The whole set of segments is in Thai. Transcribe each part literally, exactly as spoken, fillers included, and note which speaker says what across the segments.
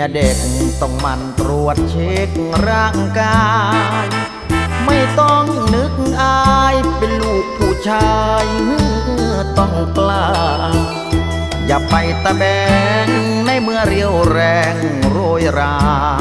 Speaker 1: เด็กต้องหมั่นตรวจเช็คร่างกายไม่ต้องนึกอายเป็นลูกผู้ชายต้องกล้าอย่าไปตะแบงในเมื่อเรียวแรงโรยรา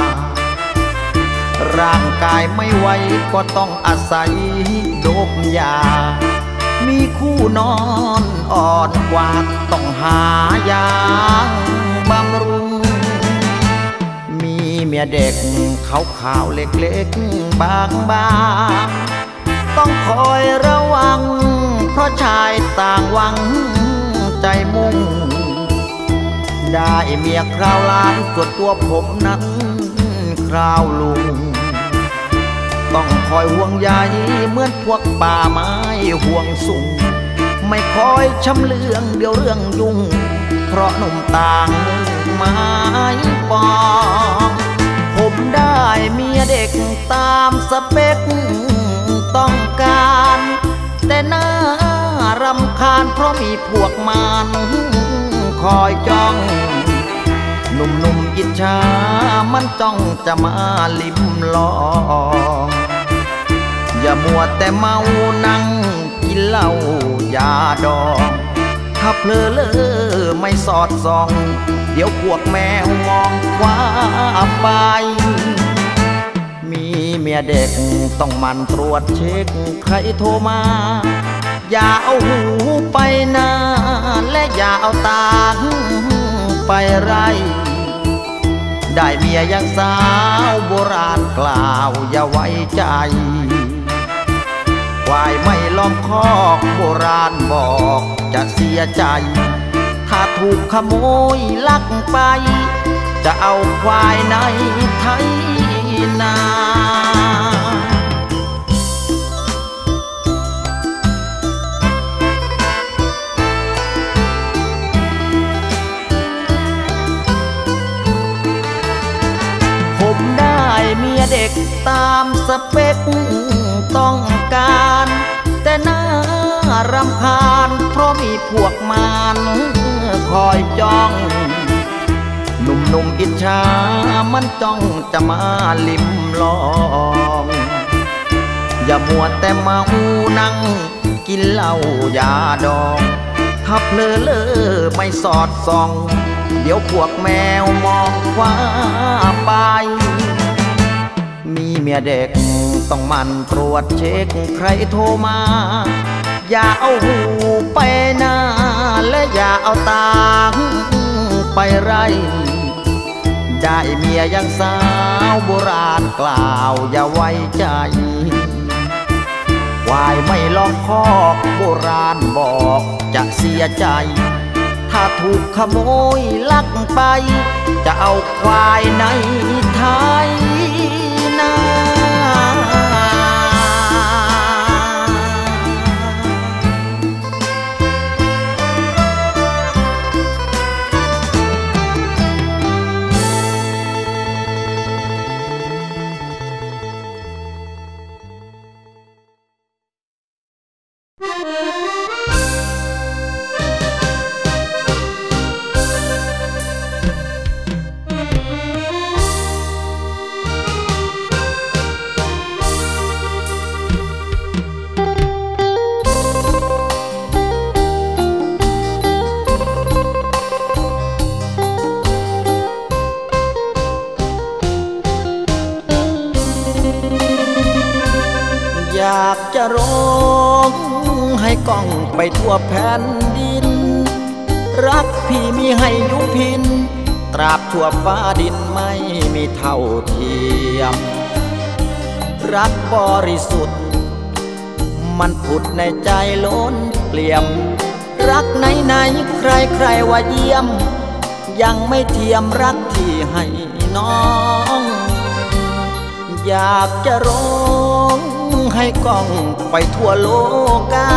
Speaker 1: ร่างกายไม่ไหวก็ต้องอาศัยโดบยามีคู่นอนอ่อนกว่าต้องหายาบำรุงมีเมียเด็กขาวขาวเล็กๆบางบางต้องคอยระวังเพราะชายต่างหวังใจมุ่งได้เมียคราวล้านส่วนตัวผมนั้นคราวลุงต้องคอยห่วงใยเหมือนพวกป่าไม้ห่วงสูงไม่คอยช้ำเลืองเดี๋ยวเรื่องยุ่งเพราะหนุ่มต่างไม้ปองผมได้เมียเด็กตามสเปคต้องการแต่น่ารำคาญเพราะมีพวกมันคอยจ้องหนุ่มๆอิจฉามันจ้องจะมาลิ้มลองอย่ามัวแต่เมานั่งกินเหล้ายาดองถ้าเพลอเลอไม่สอดส่องเดี๋ยวพวกแมวมองคว้าไปมีเมียเด็กต้องมันตรวจเช็คใครโทรมาอย่าเอาหูไปหน้าและอย่าเอาตาไปไรได้เมียยังสาวโบราณกล่าวอย่าไว้ใจควายไม่ล้อมคอกโบราณบอกจะเสียใจถ้าถูกขโมยลักไปจะเอาควายในไถนาผมได้เมียเด็กตามสเปคต้องการแต่น่ารำคาญเพราะมีพวกมันคอยจ้องหนุ่มๆอิจฉามันจ้องจะมาลิ้มลองอย่ามัวแต่เมานั่งกินเหล้ายาดองถ้าเพลอเลอไม่สอดส่องเดี๋ยวพวกแมวมองคว้าไปมีเมียเด็กต้องมันตรวจเช็คใครโทรมาอย่าเอาหูไปหน้าและอย่าเอาตาไปไรได้เมียยังสาวโบราณกล่าวอย่าไว้ใจควายไม่ล้อมคอกโบราณบอกจะเสียใจถ้าถูกขโมยลักไปจะเอาควายในไถนาอยากจะร้องให้ก้องไปทั่วแผ่นดินรักพี่มีให้ยุพินตราบทั่วฟ้าดินไม่มีเท่าเทียมรักบริสุทธิ์มันผุดในใจล้นเปลี่ยมรักไหนไหนใครใครว่าเยี่ยมยังไม่เทียมรักที่ให้น้องอยากจะร้องให้ก้องไปทั่วโลกา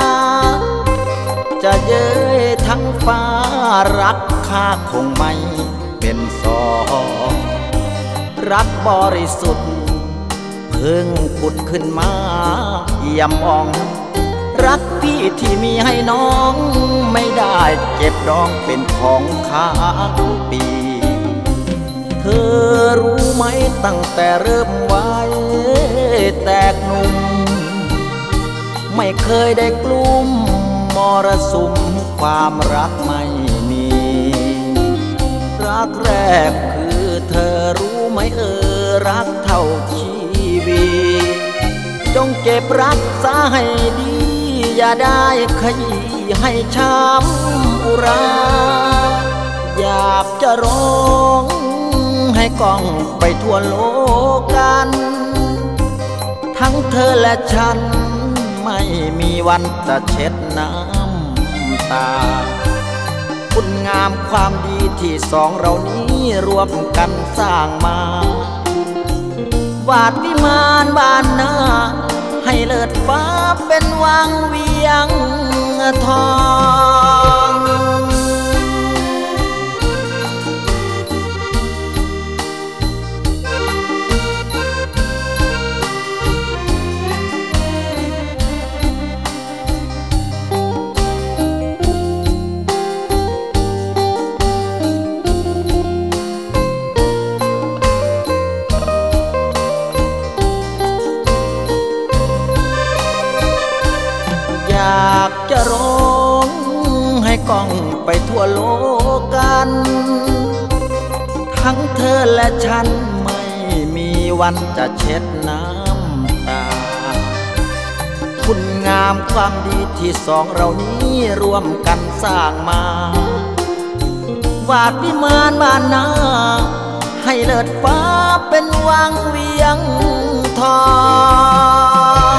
Speaker 1: จะเย้ยทั้งฟ้ารักข้าคงไม่เป็นสองรักบริสุทธิ์เพิ่งผุดขึ้นมาเยี่ยมมองรักพี่ที่มีให้น้องไม่ได้เก็บดองเป็นของค้างปีเธอรู้ไหมตั้งแต่เริ่มวัยแตกหนุ่มไม่เคยได้กลุ่มมรสุมความรักไม่มีรักแรกคือเธอรู้ไหมเออรักเท่าชีวิตจงเก็บรักษาให้ดีอย่าได้ขยี้ให้ช้ำอุราอยากจะร้องให้กล้องไปทั่วโลกกันทั้งเธอและฉันไม่มีวันจะเช็ดน้ำตาคุณงามความดีที่สองเรานี้รวมกันสร้างมาวาดวิมานบ้านหน้าให้เลิศฟ้าเป็นวังเวียงทองอยากจะร้องให้กล้องไปทั่วโลกกันทั้งเธอและฉันไม่มีวันจะเช็ดน้ำตาคุณงามความดีที่สองเรานี้รวมกันสร้างมาวาดวิมานบ้านนาให้เลิศฟ้าเป็นวังเวียงทอง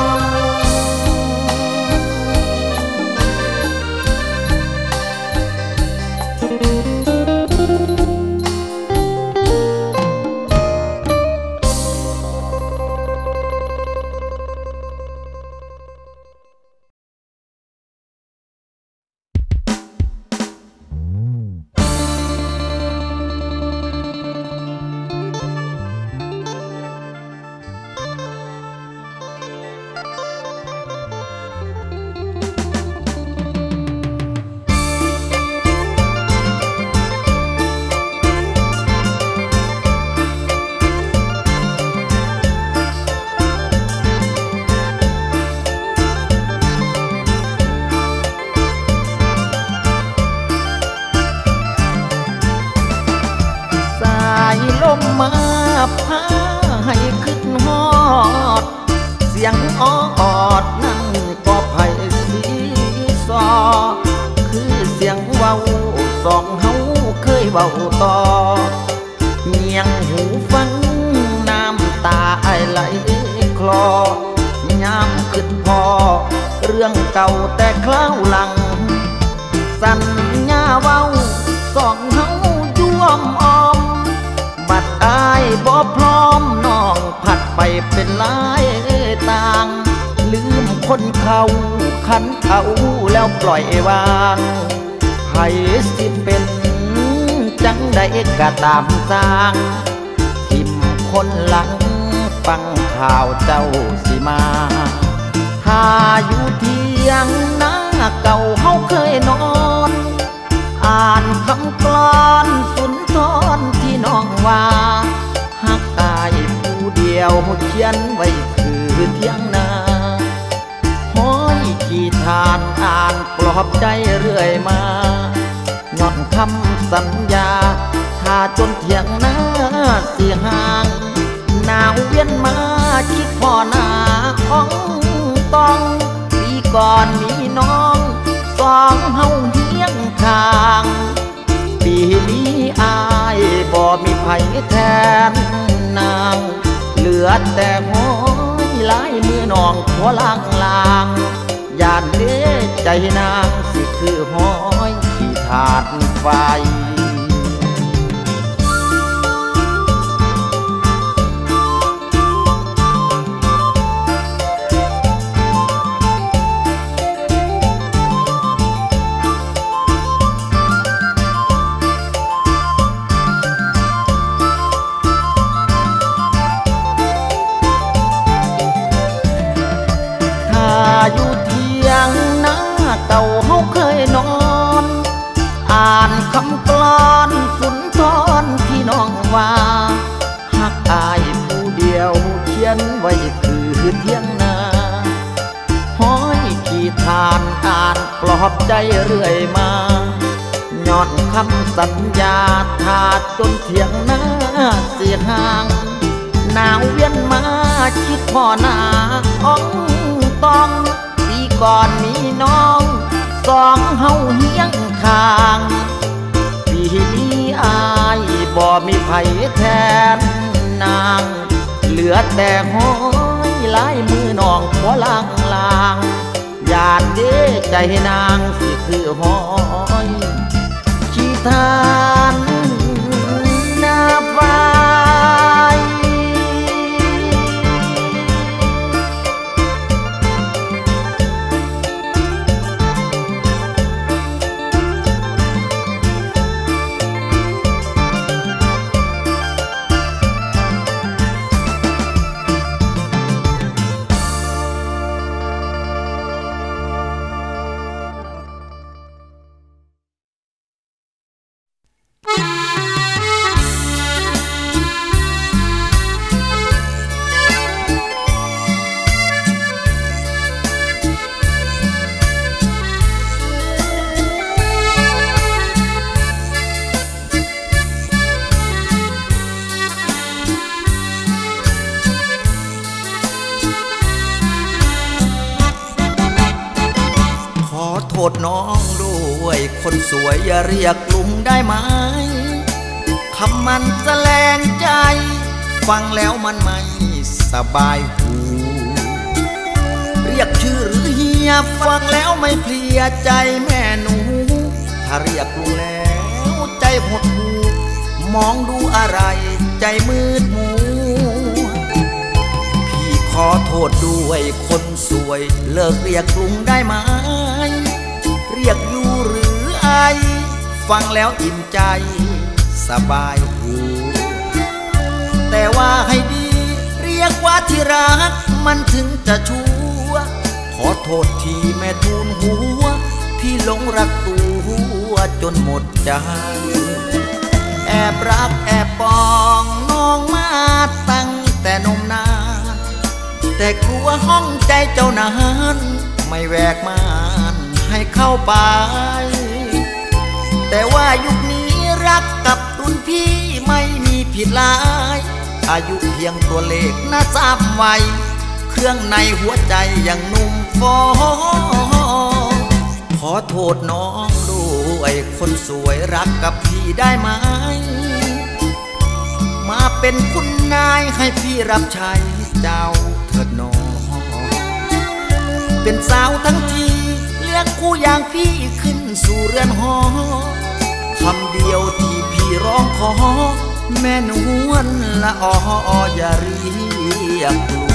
Speaker 1: มาพาให้ขึ้นฮอดเสียงอ้ออดนั่นก็ไผ่สีซอคือเสียงเว้าสองเฮาเคยเว้าต่อเงียงหูฟังน้ำตาไอไหลคลอยามขึ้นพอเรื่องเก่าแต่คราวหลังสัญญาเว้าสองเฮาย่วมออมบัดอายบ่พร้อมน้องผัดไปเป็นลายต่างลืมคนเขาขันเขาแล้วปล่อยวางไผสิเป็นจังได้กะตามสร้างทิมคนหลังฟังข่าวเจ้าสิมาถ้าอยู่เที่ยงหน้าเก่าเฮาเคยนอนอ่านคำกลอนสุนทรที่น้องว่าหักอายผู้เดียวเขียนไว้คือเที่ยงนาห้อยขี้ทานอ่านปลอบใจเรื่อยมาย้อนคำสัญญาถ้าจนเที่ยงหน้าเสียห่างหนาวเวียนมาคิดพ่อหน้าอ่องต้องปีก่อนมีน้องสองเฮาเฮียงข้างปีนี้อายบ่มีไผแทนนางเหลือแต่ห้อยลายมือน้องหัวลางลางยานเด้ใจนางสิคือห้อยขี้ถาดไฟอยู่เที่ยงหน้าเก่าเฮาเคยนอนอ่านคำกลนไว้คือเที่ยงนาห้อยขี้ทานอ่านปลอบใจเรื่อยมาย้อนคำสัญญาถาดจนเที่ยงนาเสียห่างหนาวเวียนมาคิดพ่อหน้าอ่องตองปีก่อนมีน้องสองเฮาเฮียงข้างปีนี้อายบ่มีไผแทนนางเหลือแต่ห้อยลายมือน้องขอลางลางญาติเด้ใจนางสิคือห้อยขี้ทานหน้าฟ้าน้องด้วยคนสวยอย่าเรียกลุงได้ไหมคำมันแสลงใจฟังแล้วมันไม่สบายหูเรียกชื่อหรือเฮียฟังแล้วไม่เพลียใจแม่หนูถ้าเรียกลุงแล้วใจหดหูมองดูอะไรใจมืดมัวพี่ขอโทษด้วยคนสวยเลิกเรียกลุงได้ไหมเรียกอยู่หรือไอฟังแล้วอิ่มใจสบายหูแต่ว่าให้ดีเรียกว่าที่รักมันถึงจะชัวขอโทษทีแม่ทูลหัวพี่หลงรักตัวจนหมดใจแอบรักแอบปองน้องมาตั้งแต่นมนานแต่กลัวห้องใจเจ้านั้นไม่แวกม่านให้เข้าไปแต่ว่ายุคนี้รักกับรุ่นพี่ไม่มีผิดหลายอายุเพียงตัวเลขน่าทราบไว้เครื่องในหัวใจยังหนุ่มฟอขอโทษน้องด้วยคนสวยรักกับพี่ได้ไหมมาเป็นคุณนายให้พี่รับใช้เจ้าเถิดน้องเป็นสาวทั้งทีเรียกคู่อย่างพี่ขึ้นสู่เรือนหอคำเดียวที่พี่ร้องขอแม่นวลละอออย่าเรียกลุง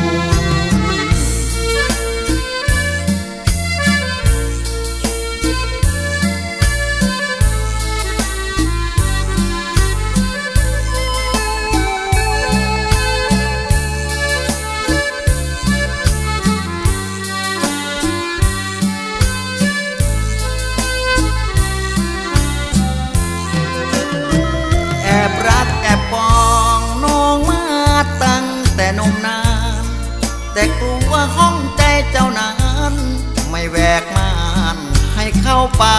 Speaker 1: นมนานแต่กลัวห้องใจเจ้านั้นไม่แวกม่านให้เข้าไป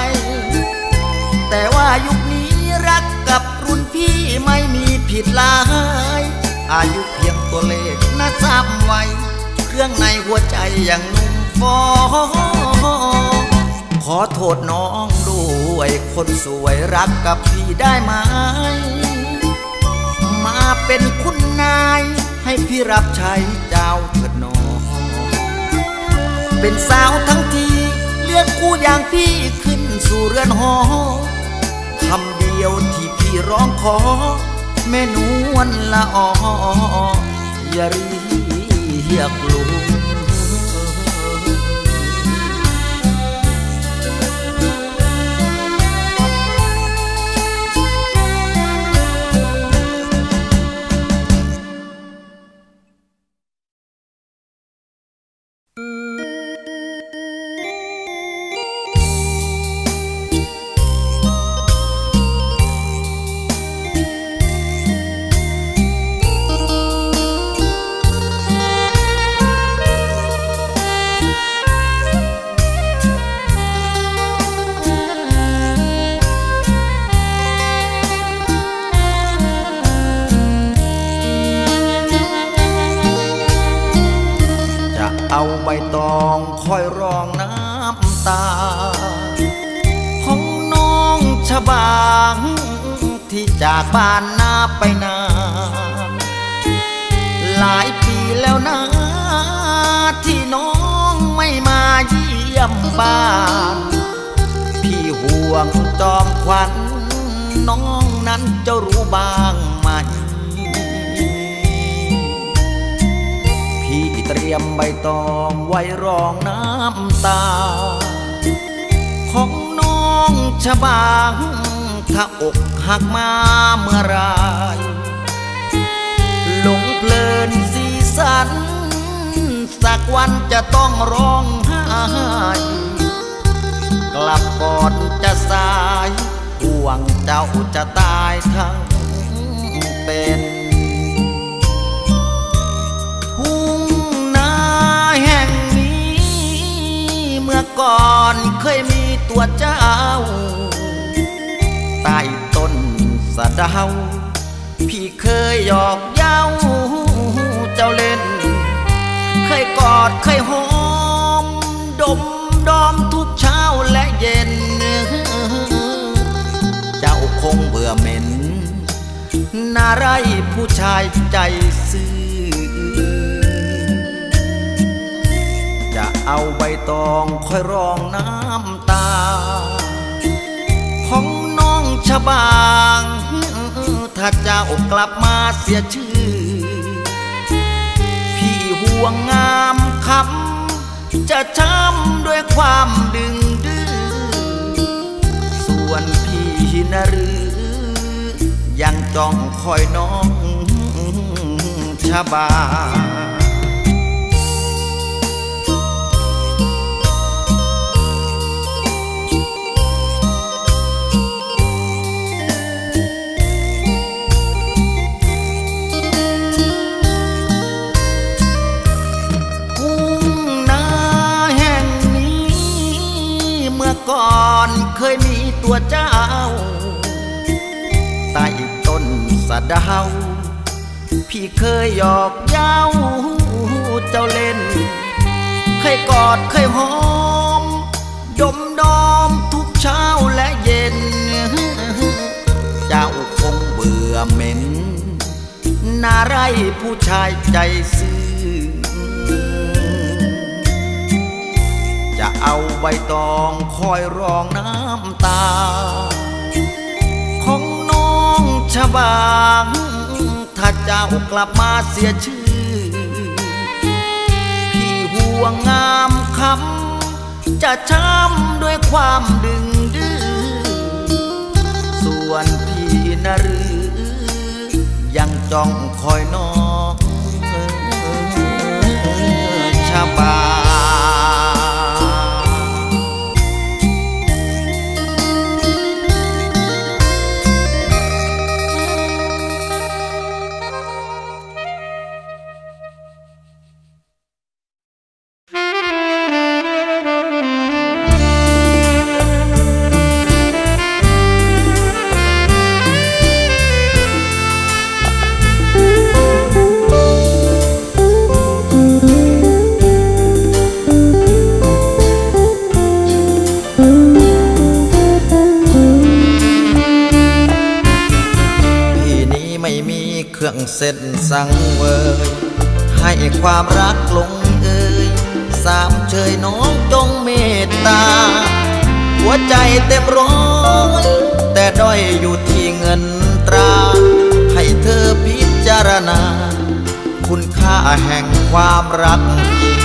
Speaker 1: แต่ว่ายุคนี้รักกับรุ่นพี่ไม่มีผิดหลายอายุเพียงตัวเลขน่าทราบไว้เครื่องในหัวใจยังนุ่มฟอขอโทษน้องด้วยคนสวยรักกับพี่ได้ไหมมาเป็นคุณนายให้พี่รับใช้เจ้าเถิดน้องเป็นสาวทั้งทีเรียกคู่อย่างพี่ขึ้นสู่เรือนหอคำเดียวที่พี่ร้องขอแม่นวลละอออย่าเรียกลุง
Speaker 2: เ
Speaker 1: ใบตองคอยรองน้ำตาของน้องชบางที่จากบ้านนาไปนานหลายปีแล้วนะที่น้องไม่มาเยี่ยมบ้านพี่ห่วงจอมขวัญน้องนั้นจะรู้บ้างไหมพี่เตรียมใบตองไว้รองน้ำตาของน้องชบางถ้าอกหักมาเมื่อไรหลงเพลินสีสันสักวันจะต้องร้องไห้กลับก่อนจะสายห่วงเจ้าจะตายทั้งเป็นทุ่งนาแห่งนี้เมื่อก่อนเคยมีตัวเจ้าใต้ต้นสะเดาพี่เคยหยอกเย้าเจ้าเล่นเคยกอดเคยหอมดมดอมทุกเช้าและเย็นเจ้าคงเบื่อเหม็นน่าไรผู้ชายใจซื่อจะเอาใบตองคอยรองน้ำตาของน้องชบางถ้าเจ้ากลับมาเสียชื่อพี่ห่วงงามคำจะช้ำด้วยความดึงดื้อส่วนพี่นะหรือยังจ้องคอยน้องชบาก่อนเคยมีตัวเจ้าใต้ต้นสะเดาพี่เคยหยอกเย้าเจ้าเล่นเคยกอดเคยหอมดมดอมทุกเช้าและเย็นเจ้าคงเบื่อเหม็นน่าไรผู้ชายใจซื่อจะเอาใบตองคอยรองน้ำตาของน้องชบางถ้าเจ้ากลับมาเสียชื่อพี่ห่วงงามคำจะช้ำด้วยความดึงดื้อส่วนพี่นะหรือยังจ้องคอยน้องชบาเส้นสังเวยให้ความรักลงเอ่ยสามเชยน้องจงเมตตาหัวใจเต็มร้อยแต่ด้อยอยู่ที่เงินตราให้เธอพิจารณาคุณค่าแห่งความรักจริง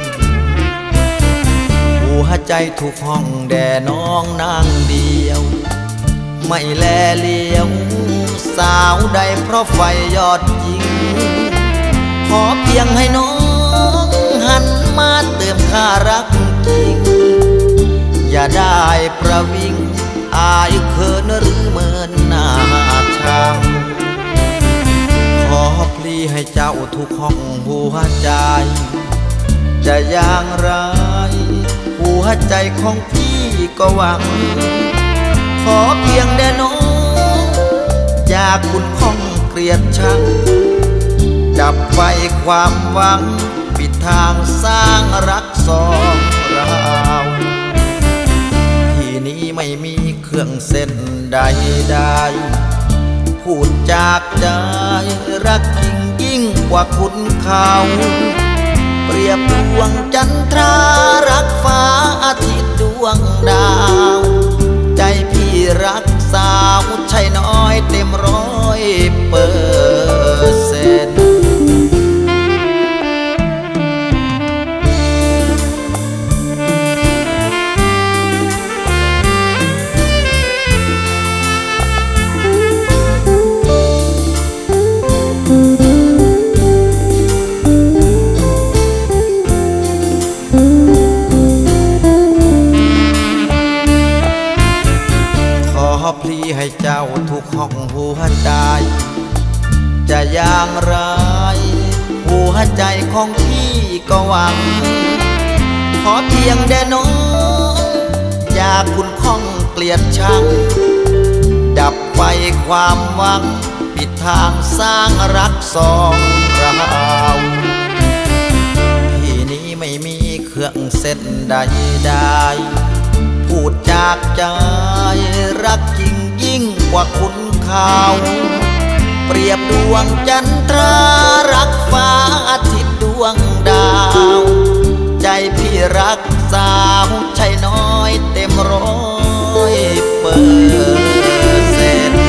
Speaker 1: หัวใจถูกห้องแด่น้องนางเดียวไม่แลเลี้ยวสาวใดเพราะไฟยอดยิงขอเพียงให้น้องหันมาเติมค่ารักจริงอย่าได้ประวิงอายเขินหรือเมินหน้าชังขอพลีให้เจ้าทุกห้องหัวใจจะอย่างไรหัวใจของพี่ก็หวังขอเพียงแด่น้องอย่าคุณข้องเกลียดชังดับไฟความหวังปิดทางสร้างรักสองเราที่นี้ไม่มีเครื่องเส้นใดใดพูดจากใจรักยิ่งยิ่งกว่าคุณเขาเปรียบดวงจันทรารักฟ้าอาทิตย์ดวงดาวใจพี่รักสาวใช่น้อยเต็มร้อยเปอร์เซ็นต์พลีให้เจ้าทุกห้องหัวใจจะอย่างไรหัวใจของพี่ก็หวังขอเพียงแด่น้องอย่าคุณข้องเกลียดชังดับไฟความหวังปิดทางสร้างรักสองเราที่นี้ไม่มีเครื่องเส้นใดใดพูดจากใจรักจริงยิ่งกว่าคุณเขาเปรียบดวงจันทรารักฟ้าอาทิตย์ดวงดาวใจพี่รักสาวใช่น้อยเต็มร้อยเปอร์เซ็นต์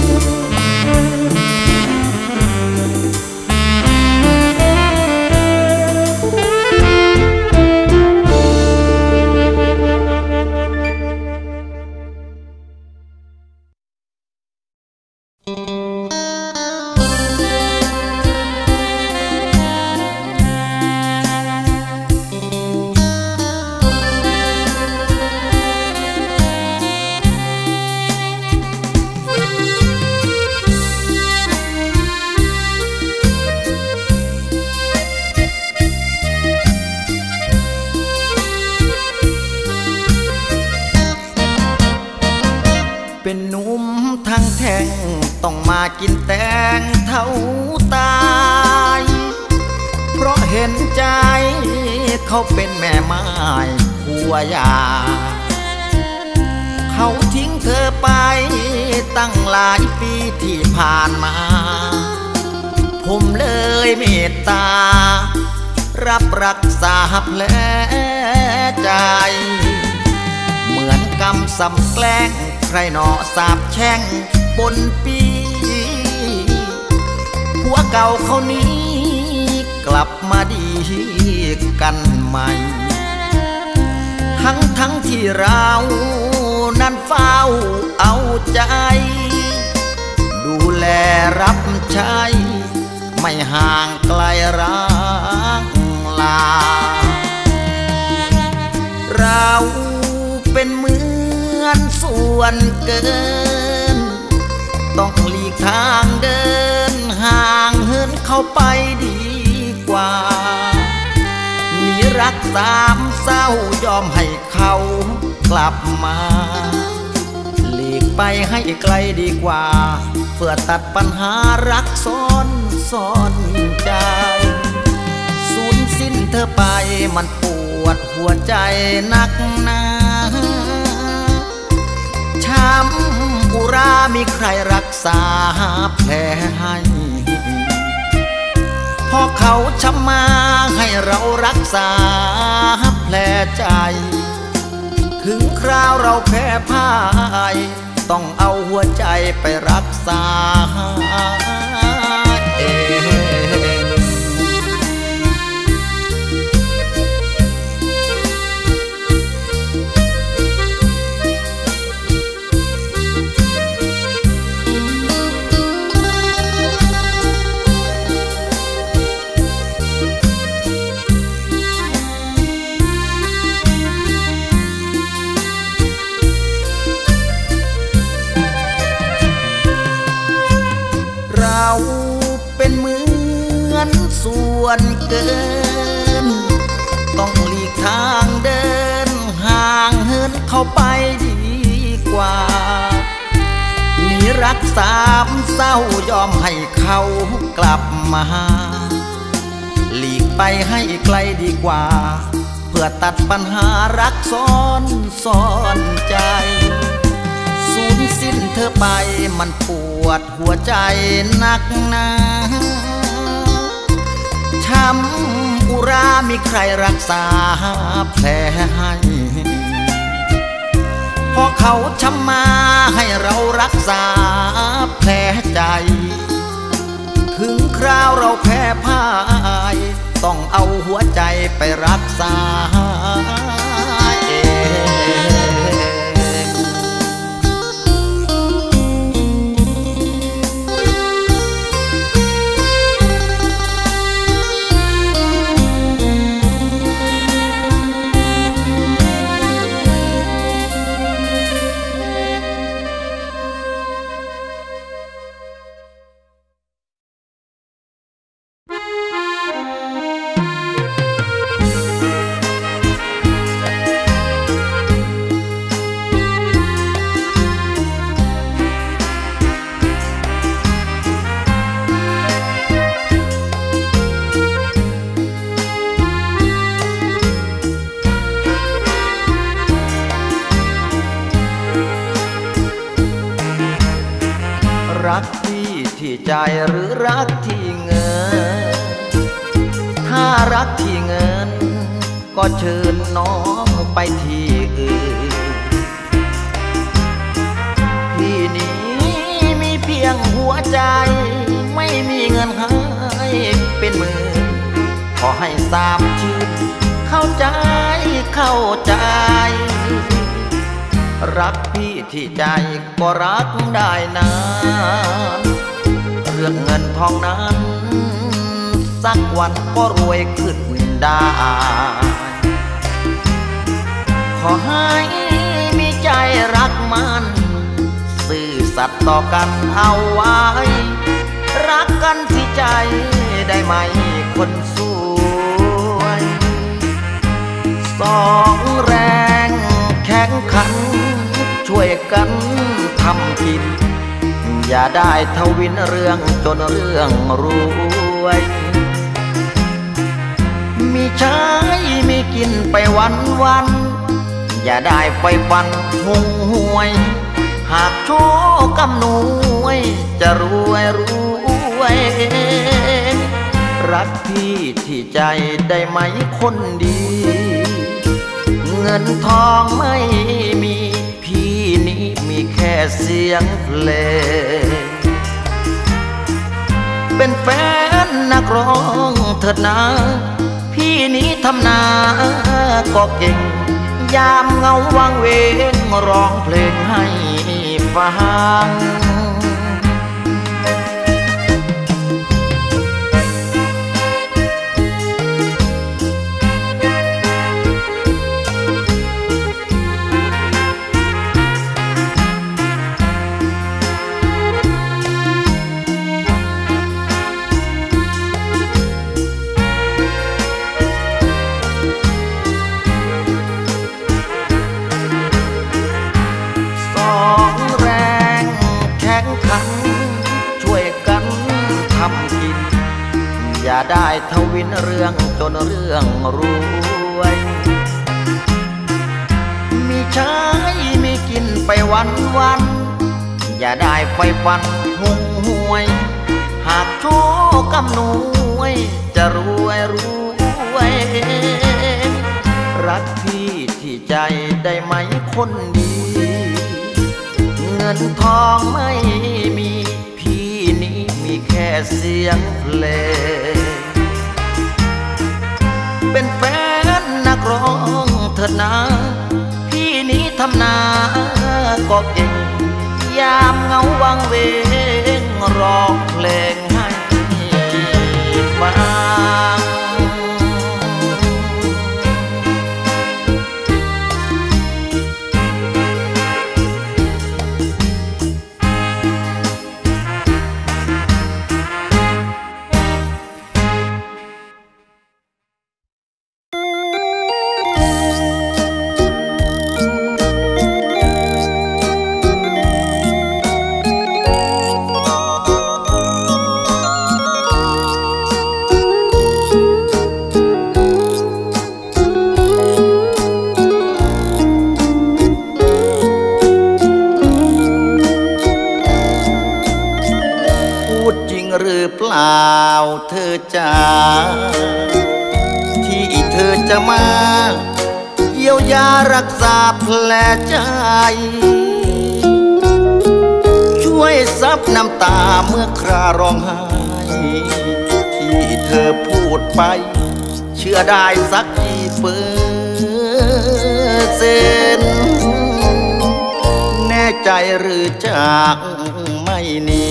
Speaker 1: เป็นหนุ่มทางแท่งต้องมากินแตงเท่าตายเพราะเห็นใจเขาเป็นแม่ไม้ผัวยาเขาทิ้งเธอไปตั้งหลายปีที่ผ่านมาผมเลยเมตตารับรักษาแผลใจเหมือนกำสำแกล้งใครหนอสาบแช่งบนปีผัวเก่าเขานี้กลับมาดีกันใหม่ทั้งทั้งที่เรานั้นเฝ้าเอาใจดูแลรับใช้ไม่ห่างไกลรักลาเราเป็นมือส่วนเกินต้องหลีกทางเดินห่างเหินเข้าไปดีกว่าหนีรักสามเศร้ายอมให้เขากลับมาหลีกไปให้ไกลดีกว่าเพื่อตัดปัญหารักซ้อนซ้อนใจสูญสิ้นเธอไปมันปวดหัวใจนักหนาช้ำอุรามีใครรักษาแผลให้พอเขาช้ำมาให้เรารักษาแผลใจถึงคราวเราแพ้พ่ายต้องเอาหัวใจไปรักษาเองเราเป็นเหมือนส่วนเกินต้องหลีกทางเดินห่างเหินเข้าไปดีกว่าหนีรักสามเศร้ายอมให้เขากลับมาหลีกไปให้ไกลดีกว่าเพื่อตัดปัญหารักซ้อนซ้อนใจสูญสิ้นเธอไปมันปวดหัวใจนักหนาช้ำอุรามีใครรักษาแผลให้พอเขาช้ำมาให้เรารักษาแผลใจถึงคราวเราแพ้พ่ายต้องเอาหัวใจไปรักษาเองรักที่ที่ใจหรือรักที่เงินถ้ารักที่เงินก็เชิญน้องไปที่อื่นที่นี้มีเพียงหัวใจไม่มีเงินให้เป็นหมื่นขอให้สามชื่นเข้าใจเข้าใจรักพี่ที่ใจก็รักได้นานเรื่องเงินทองนั้นสักวันก็รวยขึ้นได้ขอให้มีใจรักมันซื่อสัตย์ต่อกันเอาไว้รักกันที่ใจได้ไหมคนสวยสองแรงแข่งขันช่วยกันทำกินอย่าได้ทวินเรื่องจนเรื่องรวยมีใช้มีกินไปวันวันอย่าได้ไฟฟันหงหวยหากโชคกำนวยจะรวยรวยรักพี่ที่ใจได้ไหมคนดีเงินทองไม่มีพี่นี้มีแค่เสียงเพลงเป็นแฟนนักร้องเถิดนะพี่นี้ทำนาก็เก่งยามเงาวังเวงร้องเพลงให้ฟังอย่าได้ทวินเรื่องจนเรื่องรวยมีใช้มีกินไปวันวันอย่าได้ไฟฟันหงหวยหากโชคกำนวยจะรวยรวยรักพี่ที่ใจได้ไหมคนดีเงินทองไม่มีพี่นี้มีแค่เสียงเพลงเป็นแฟนนักร้องเถิดนะพี่นี้ทำนาก็เก่งยามเงาวังเวงร้องเพลงให้ฟัง
Speaker 2: เ
Speaker 1: เธอจ๋าที่เธอจะมาเยียวยารักษาแผลใจช่วยซับน้ำตาเมื่อคราร้องไห้ที่เธอพูดไปเชื่อได้สักกี่เปอร์เซ็นต์แน่ใจหรือจากไม่หนี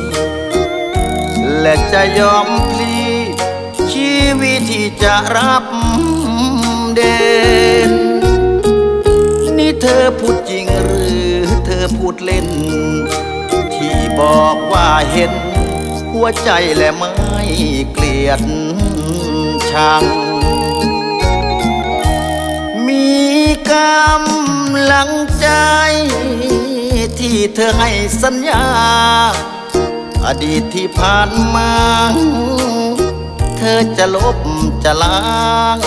Speaker 1: และจะยอมพลีชีวิตที่จะรับเด่นนี่เธอพูดจริงหรือเธอพูดเล่นที่บอกว่าเห็นหัวใจและไม่เกลียดชังมีกำลังใจที่เธอให้สัญญาอดีตที่ผ่านมาเธอจะลบจะล้าง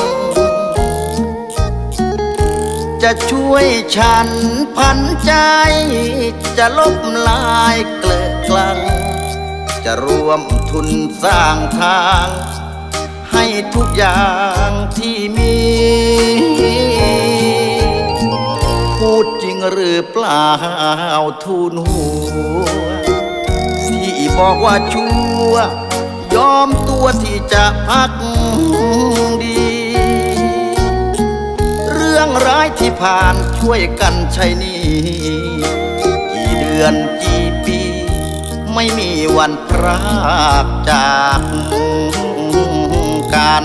Speaker 1: จะช่วยฉันพันใจจะลบลายเกลื่อนกลังจะรวมทุนสร้างทางให้ทุกอย่างที่มีพูดจริงหรือเปล่าทูลหัวที่บอกว่าชัวยอมตัวที่จะพักดีเรื่องร้ายที่ผ่านช่วยกันใช้นี่กี่เดือนกี่ปีไม่มีวันพรากจากกัน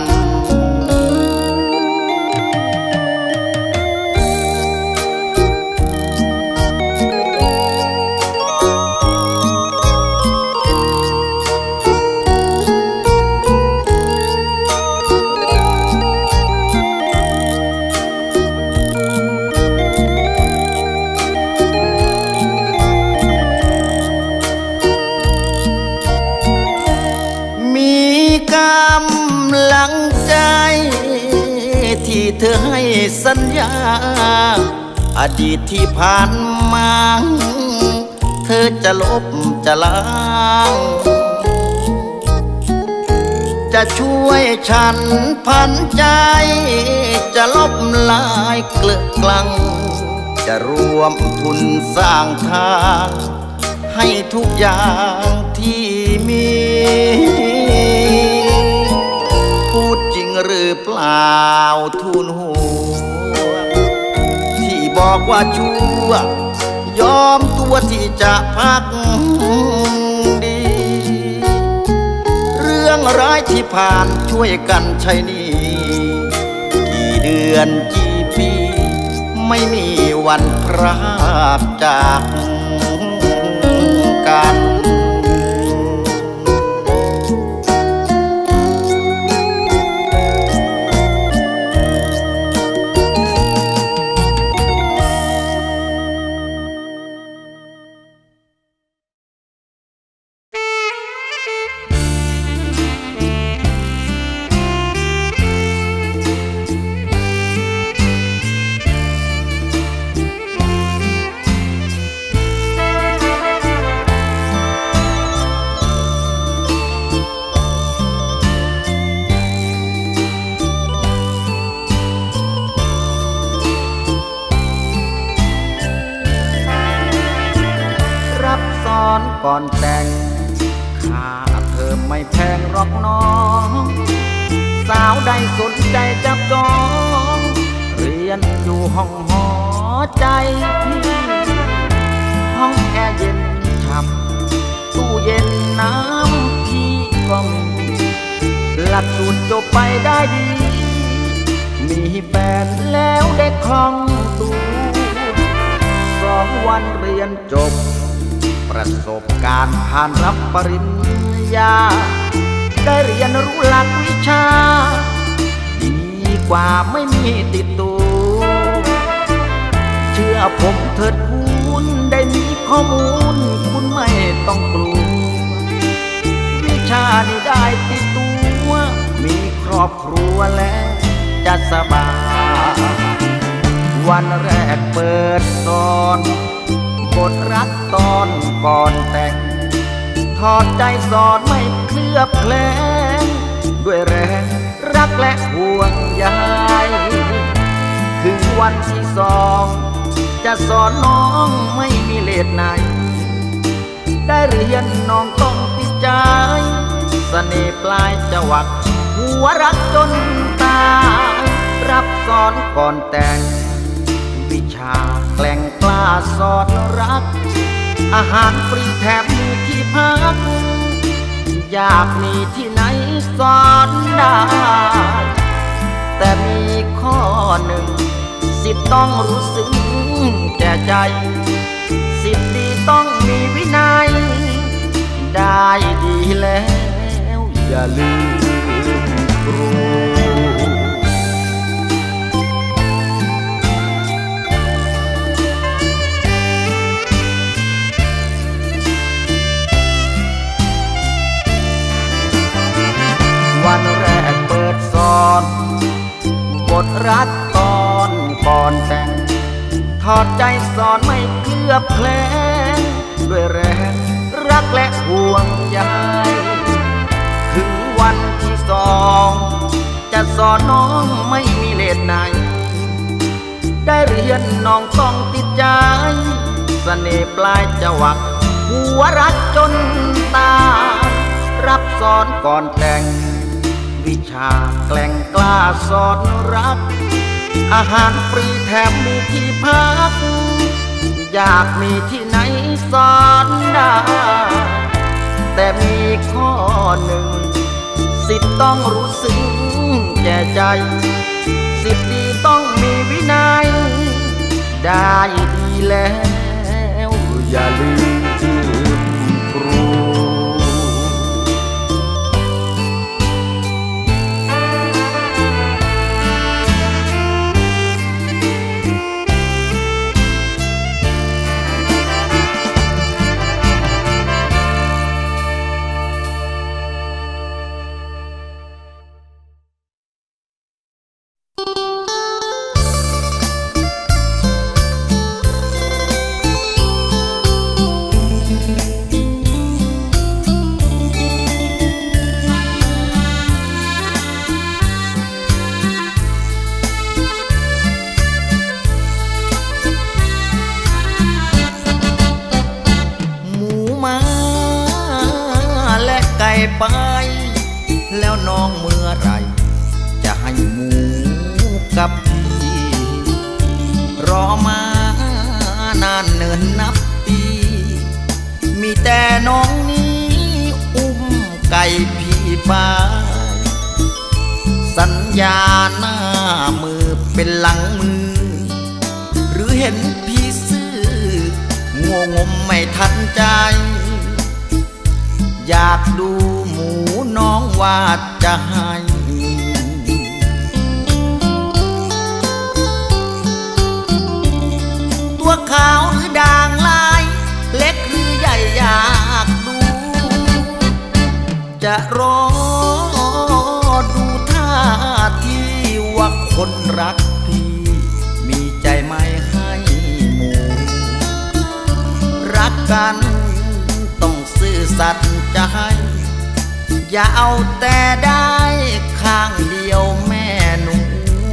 Speaker 1: เธอให้สัญญาอดีตที่ผ่านมาเธอจะลบจะล้างจะช่วยฉันพันใจจะลบลายเกลื่อนกลังจะรวมทุนสร้างทางให้ทุกอย่างที่มีพูดจริงหรือเปล่าทูลหัวที่บอกว่าชัวยอมตัวที่จะพักดีเรื่องร้ายที่ผ่านช่วยกันใช้นี่กี่เดือนกี่ปีไม่มีวันพรากจากกันก่อนแต่งค่าเธอไม่แพงหรอกน้องสาวใดสนใจจับจองเรียนอยู่ห้องหอใจพี่ห้องแอร์เย็นฉ่ำตู้เย็นน้ำพี่ก็มีหลักสูตรจบไปได้ดีมีแฟนแล้วได้คล่องตัวสองวันเรียนจบประสบการณ์ผ่านรับปริญญาได้เรียนรู้หลักวิชาดีกว่าไม่มีติดตัวเชื่อผมเถิดคุณได้มีข้อมูลคุณไม่ต้องกลัววิชานี้ได้ติดตัวมีครอบครัวแล้วจะสบายวันแรกเปิดสอนบทรักตอนก่อนแต่งถอดใจสอนไม่เคลือบแคลงด้วยแรงรักและห่วงใยถึงวันที่สองจะสอนน้องไม่มีเลทไหนได้เรียนน้องต้องติดใจเสน่ห์ปลายจวักหัวรักจนตายรับสอนก่อนแต่งวิชาแกล้งกล้าสอนรักอาหารฟรีแถมมีที่พักอยากมีที่ไหนสอนได้แต่มีข้อหนึ่งสิทธิ์ต้องรู้สึกแก่ใจสิทธิ์ดีต้องมีวินัยได้ดีแล้วอย่าลืมครูวันแรกเปิดสอนบทรักตอนก่อนแต่งถอดใจสอนไม่เคลือบแคลงด้วยแรงรักและห่วงใยถึงวันที่สองจะสอนน้องไม่มีเลทไหนได้เรียนน้องต้องติดใจเสน่ห์ปลายจวักหัวรักจนตายรับสอนก่อนแต่งวิชาแกล้งกล้าสอนรักอาหารฟรีแถมมีที่พักอยากมีที่ไหนสอนได้แต่มีข้อหนึ่งสิทธิ์ต้องรู้สึกแก่ใจสิทธิ์ดีต้องมีวินัยได้ดีแล้วอย่าลืมครูไปแล้วน้องเมื่อไรจะให้หมูกับพี่รอมานานเนินนับปีมีแต่น้องนี้อุ้มไก่พี่ไปสัญญาหน้ามือเป็นหลังมือหรือเห็นพี่ซื่องงมไม่ทันใจอยากดูหมูน้องว่าจะให้ตัวขาวหรือด่างลายเล็กหรือใหญ่อยากดูจะรอดูท่าที่ว่าคนรักพี่มีใจไม่ให้หมูรักกันซื่อสัตย์ใจอย่าเอาแต่ได้ข้างเดียวแม่หนู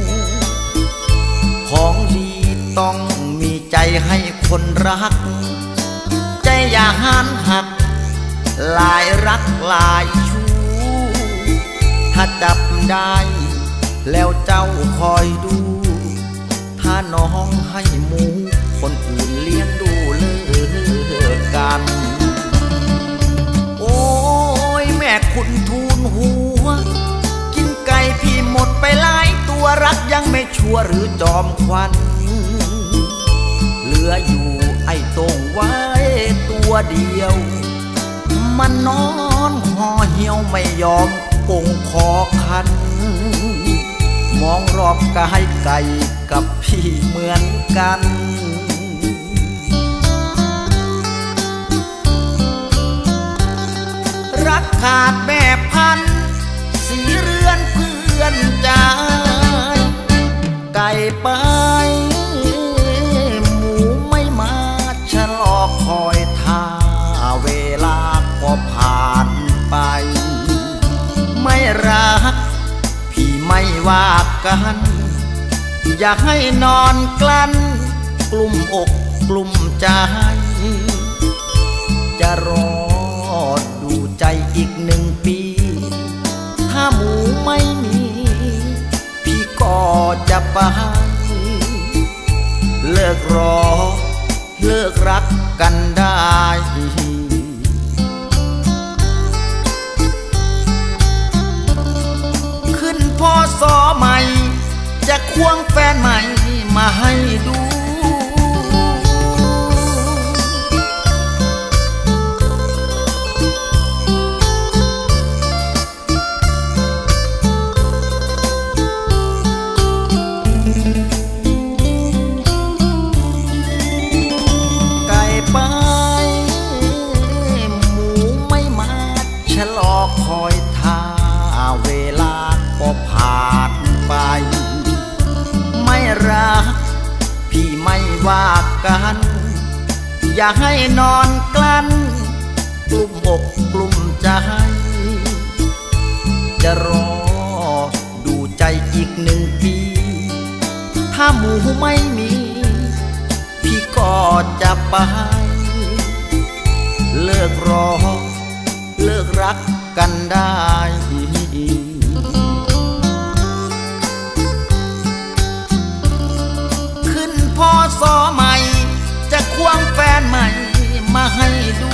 Speaker 1: ของดีต้องมีใจให้คนรักใจอย่าหันหักลายรักลายชู้ถ้าจับได้แล้วเจ้าคอยดูถ้าน้องให้หมูคนอื่นเลี้ยงดูเลิกกันโอ้ยแม่คุณทูลหัวกินไก่พี่หมดไปหลายตัวรักยังไม่ชัวร์หรือจอมควันเหลืออยู่ไอ้ตรงไว้ตัวเดียวมันนอนห่อเหี่ยวไม่ยอมกงคอคันมองรอบกายไก่กับพี่เหมือนกันรักขาดแม่พันสีเรือนเพื่อนใจไก่ไปหมูไม่มาชะลอคอยท่าเวลาก็ผ่านไป ไปรักพี่ไม่ว่ากันอยากให้นอนกลั้นกลุ่มอกกลุ่มใจจะรอดูใจอีกหนึ่งปีถ้าหมูไม่มีพี่ก็จะไปเลิกรอเลิกรักกันได้ขึ้นพอสอใหม่จะควงแฟนใหม่มาให้ดูคอยท่าเวลาก็ผ่านไปไม่รักพี่ไม่ว่ากันอยากให้นอนกลั้นกลุ่มอกกลุ่มใจจะรอดูใจอีกหนึ่งปีถ้าหมูไม่มีพี่ก็จะไปเลิกรอเลิกรักกันได้ขึ้นพอสอใหม่จะควงแฟนใหม่มาให้ดู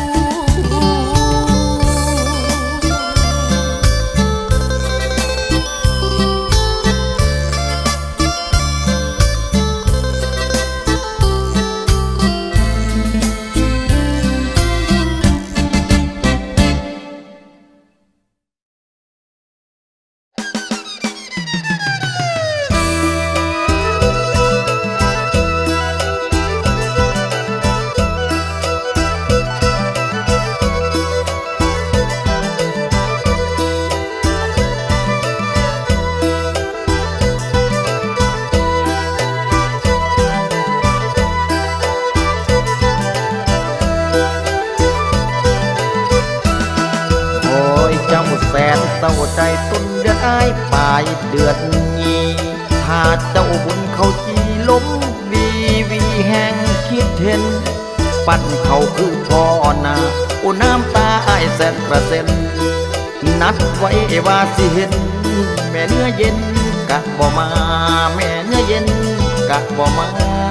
Speaker 1: เศร้าใจต้นเดือนอ้ายปลายเดือนนี้ถ้าเจ้าบุญเขาจีล้มวีวีแห่งคิดเห็นปั่นเขาคือพ่อนาโอ้น้ำตาอ้ายแสนกระเซ็นนัดไว้ว่าสิเห็นแม่เนื้อเย็นกะบ่มาแม่เนื้อเย็นกะบ่มา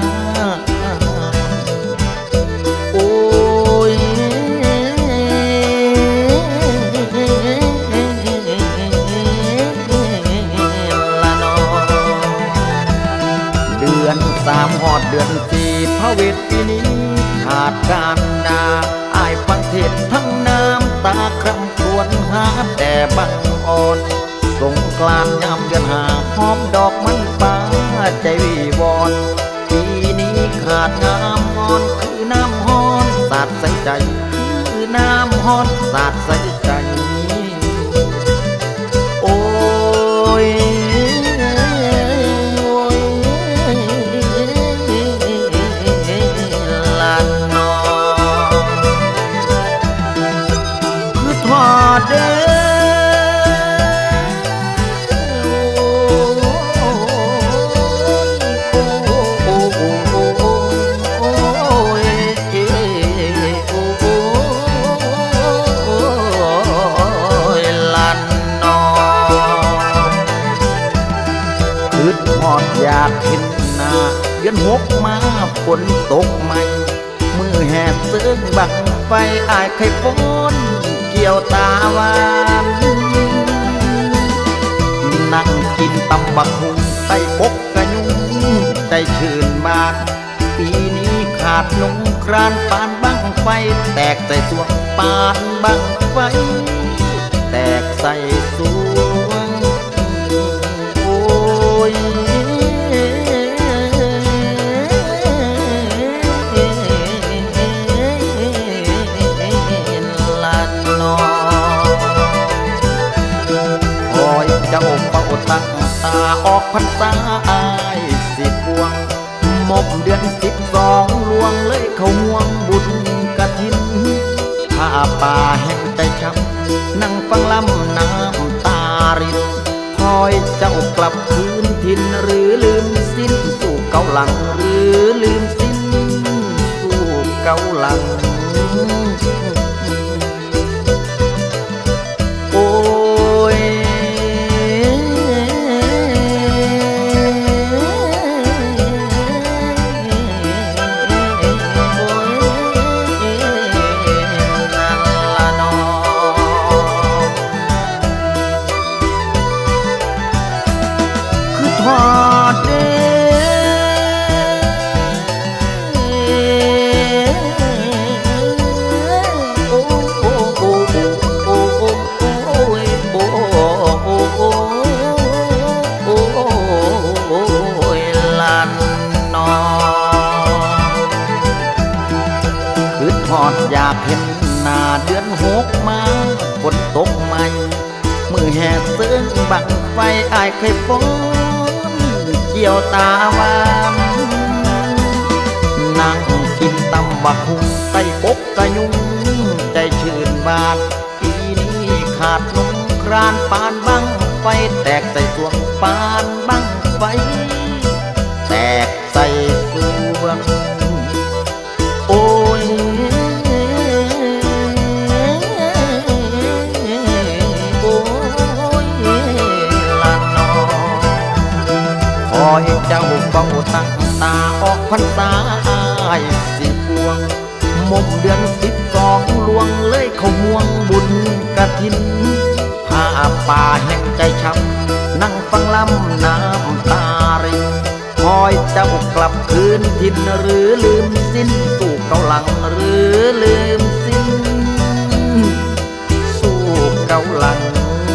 Speaker 1: โอ้ยสามหอดเดือนสี่พระเวทปีนี้ขาดการดาอ้ายฟังเทศทั้งน้ำตาคร่ำครวญหาแต่บังอ่อนสงกรานต์ยามเดือนห้าหอมดอกมันป่าใจวิวรณ์ปีนี้ขาดงามงอนคือน้ำฮ้อนสาดใส่ใจคือน้ำฮ้อนสาดใส่ใจโอ้ยเด้ออยากเห็นหน้าเดือนหกมาฝนตกใหม่มือแห่เสื้อบังไฟอายไข่ฝนเกี่ยวตาหวานนั่งกินตำบักหุ่งใต้ปกกระยุงใจชื่นบานปีนี้ขาดนงครานปานบังไฟแตกใส่สวงปานบังไฟแตกใส่สวงโอ้ยเจ้าเฝ้าตั้งตาออกพรรษาอายสิบวงมกเดือนสิบสองลวงเลยเขาห่วงบุญกฐินผ้าป่าแห่งใจช้ำนั่งฟังลำน้ำตาลับคืนถิ่นหรือลืมสิ้นสู่เกาหลังหรือลืมสิ้นสู่เกาหลังโอ้ยทอดเด้โอ้โอ้โอ้โอ้โอ้โอ้โอ้โอ้โอ้โอ้โอ้ลันนอคือทอดอยากเห็นหน้าเดือนหกมาฝนตกใหม่มือแห่เสื้อบังไฟอายเคยฟ้อนเกี่ยวตาหวานนั่งกินตำบักหุ่งใต้ปกกระยุงใจชื่นบานปีนี้ขาดนุ่งครานปานบังไฟแตกใส่สวงปานบังไฟแตกใส่สวงโอ้ยคอยเจ้าเฝ้าตั้งตาออกพรรษาสิบวงมุมเดือนสิบสองลวงเลยเขาม่วงบุญกฐินผ้าป่าแห่งใจช้ำนั่งฟังลำน้ำตารินคอยเจ้ากลับคืนถิ่นหรือลืมสิ้นสู่เกาหลังหรือลืมสิ้นสู่เกาหลัง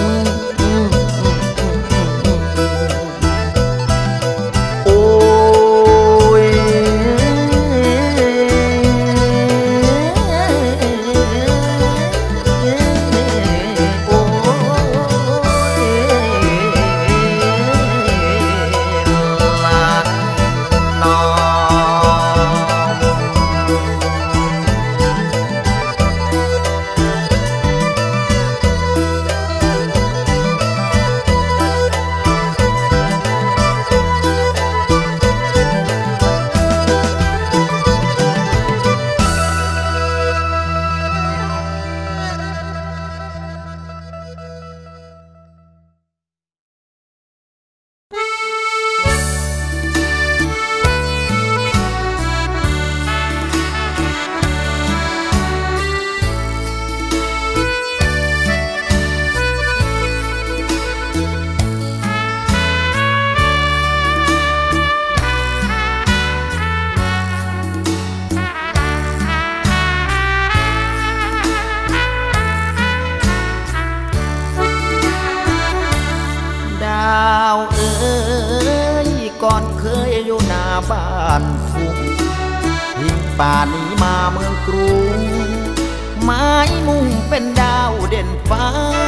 Speaker 1: บ้านทุ่งทิ้งป่านี้มาเมืองกรุงไม้มุ่งเป็นดาวเด่นฟ้า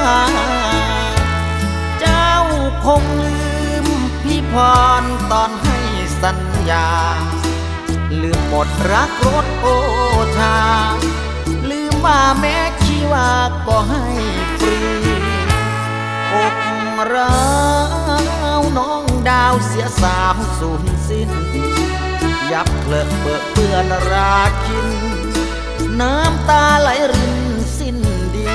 Speaker 1: เจ้าคงลืมพี่พรตอนให้สัญญาลืมหมดรักรถโอชาลืมว่าแม้ชีวาก็ให้ฟรีอกร้าวน้องดาวเสียสาวสูญสิ้นยับเพลิดเบิกเปื้อนราคินน้ำตาไหลรินสิ้นดี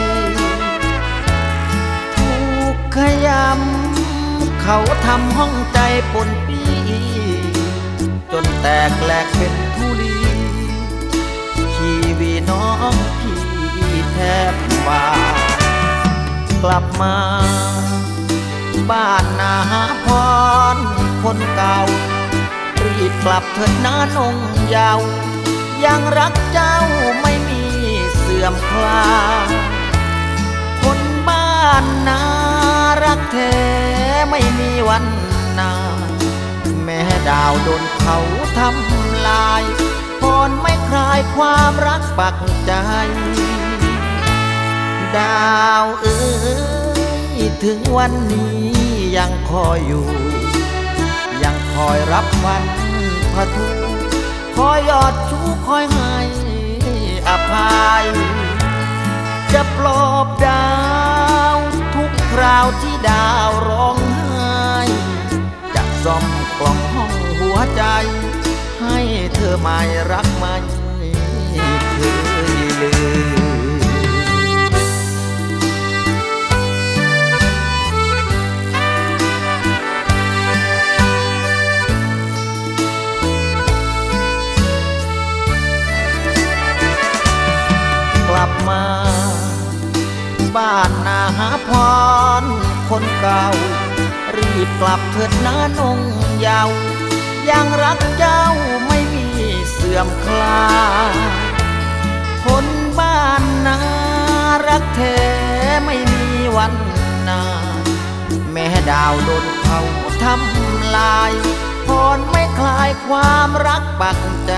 Speaker 1: ถูกขยำเขาทำห้องใจปนปีจนแตกแหลกเป็นธุลีชีวีน้องพี่แทบบ้ากลับมาบ้านนาพรคนเก่ารีบกลับเถิดน้านงยาวยังรักเจ้าไม่มีเสื่อมคลาคนบ้านนารักแท้ไม่มีวันนาแม้ดาวโดนเขาทำลายพรไม่คลายความรักปักใจดาวเอ๋ยถึงวันนี้ยังคอยอยู่ยังคอยรับวันพะทุคอยยอดชูคอยให้อภัยจะปลอบดาวทุกคราวที่ดาวร้องไห้วใจให้เธอไม่รักไม่เคยลืมกลับมาบ้านนาหาพรคนเก่ารีบกลับเถิดนะนงเยาว์ยังรักเจ้าไม่มีเสื่อมคลาคนบ้านนารักแท้ไม่มีวันนาแม่ดาวโดนเขาทำลายพรไม่คลายความรักปักใจ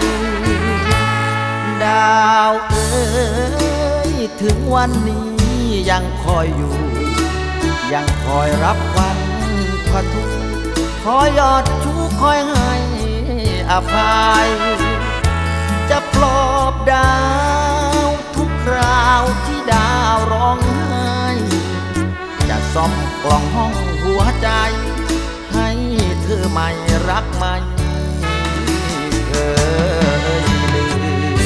Speaker 1: ดาวเอ๋ยถึงวันนี้ยังคอยอยู่ยังคอยรับวันพะทุกคอยยอดชูคอยให้อภัยจะปลอบดาวทุกคราวที่ดาวร้องไห้จะซ่อมกล่องห้องหัวใจให้เธอไม่รักไม่เคยลืม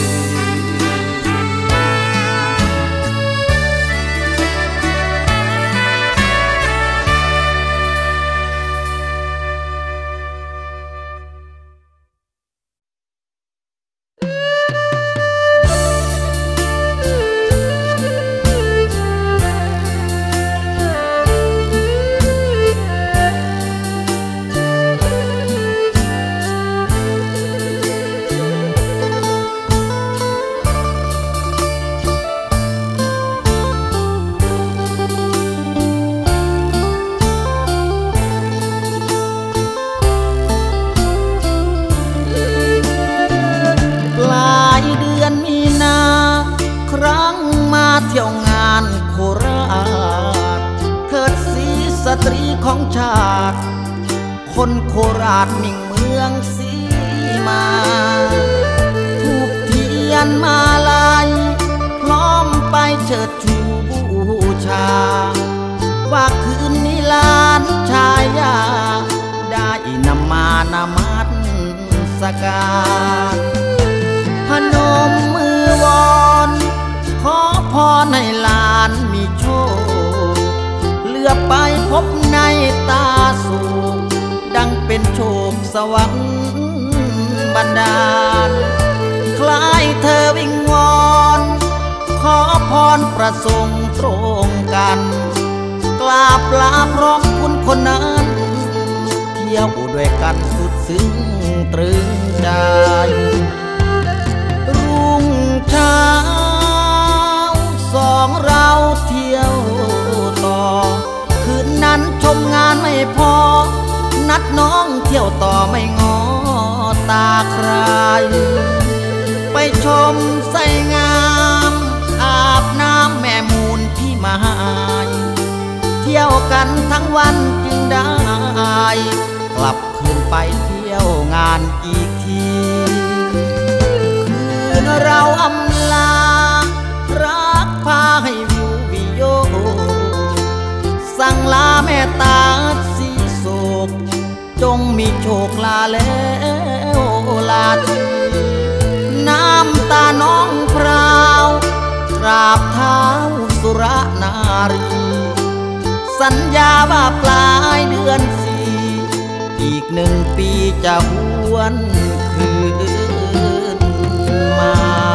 Speaker 1: เที่ยวงานโคราชเทิดศรีสตรีของชาติคนโคราชมิ่งเมืองศรีมาถูกเทียนมาลายพร้อมไปเชิดชูบูชาว่าคืนนี้ลานชายาได้นำมานามัสการพนมมือวอนขอพรให้หลานมีโชคเลือบไปพบในตาสุขดังเป็นโชคสวรรค์บันดาลคล้ายเธอวิงวอนขอพรประสงค์ตรงกันกราบลาพร้อมคุณคนนั้นเที่ยวด้วยกันสุดซึ้งตรึงใจรุ่งเช้าสองเราเที่ยวต่อคืนนั้นชมงานไม่พอนัดน้องเที่ยวต่อไม่งอตาใครไปชมไสงามอาบน้ำแม่มูลที่มหายเที่ยวกันทั้งวันจึงได้กลับคืนไปเที่ยวงานอีกทีคืนเราอำลารักพาให้วิววิโยสั่งลาแม่ตาสีโศกจงมีโชคลาแล้วลาทีน้ำตาน้องพราวกราบเท้าสุรนารีสัญญาว่าปลายเดือนสี่อีกหนึ่งปีจะหวนคืนมา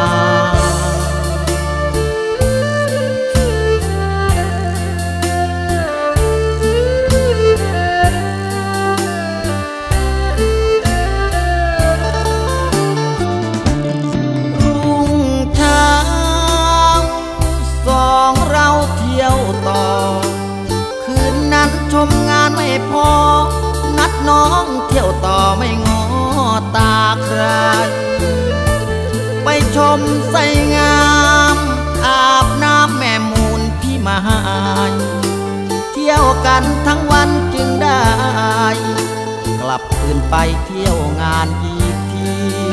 Speaker 1: ชมงานไม่พอนัดน้องเที่ยวต่อไม่งอตาใครไปชมไสงามอาบน้ำแม่มูลพี่มหายเที่ยวกันทั้งวันจึงได้กลับคืนไปเที่ยวงานอีกที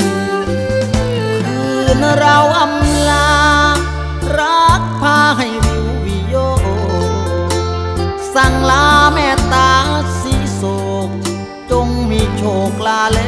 Speaker 1: คืนเราอำลารักพาให้วิววิโยสั่งลาแม่ตาสีโศกจงมีโชคลาแล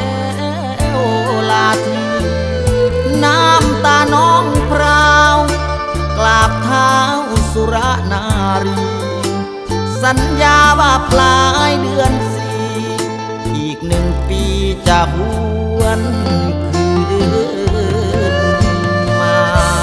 Speaker 1: สัญญาว่าปลายเดือนสี่อีกหนึ่งปีจะหวนคืนมา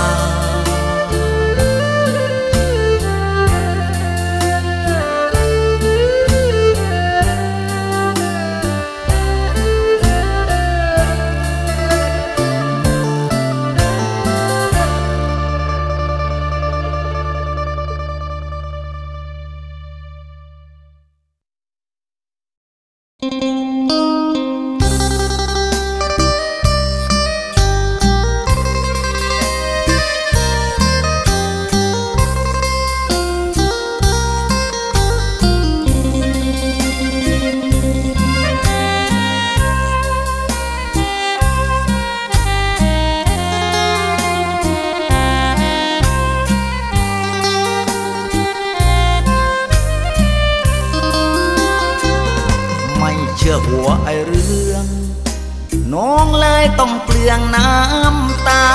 Speaker 1: หัวไอเรื่องน้องเลยต้องเปลืองน้ำตา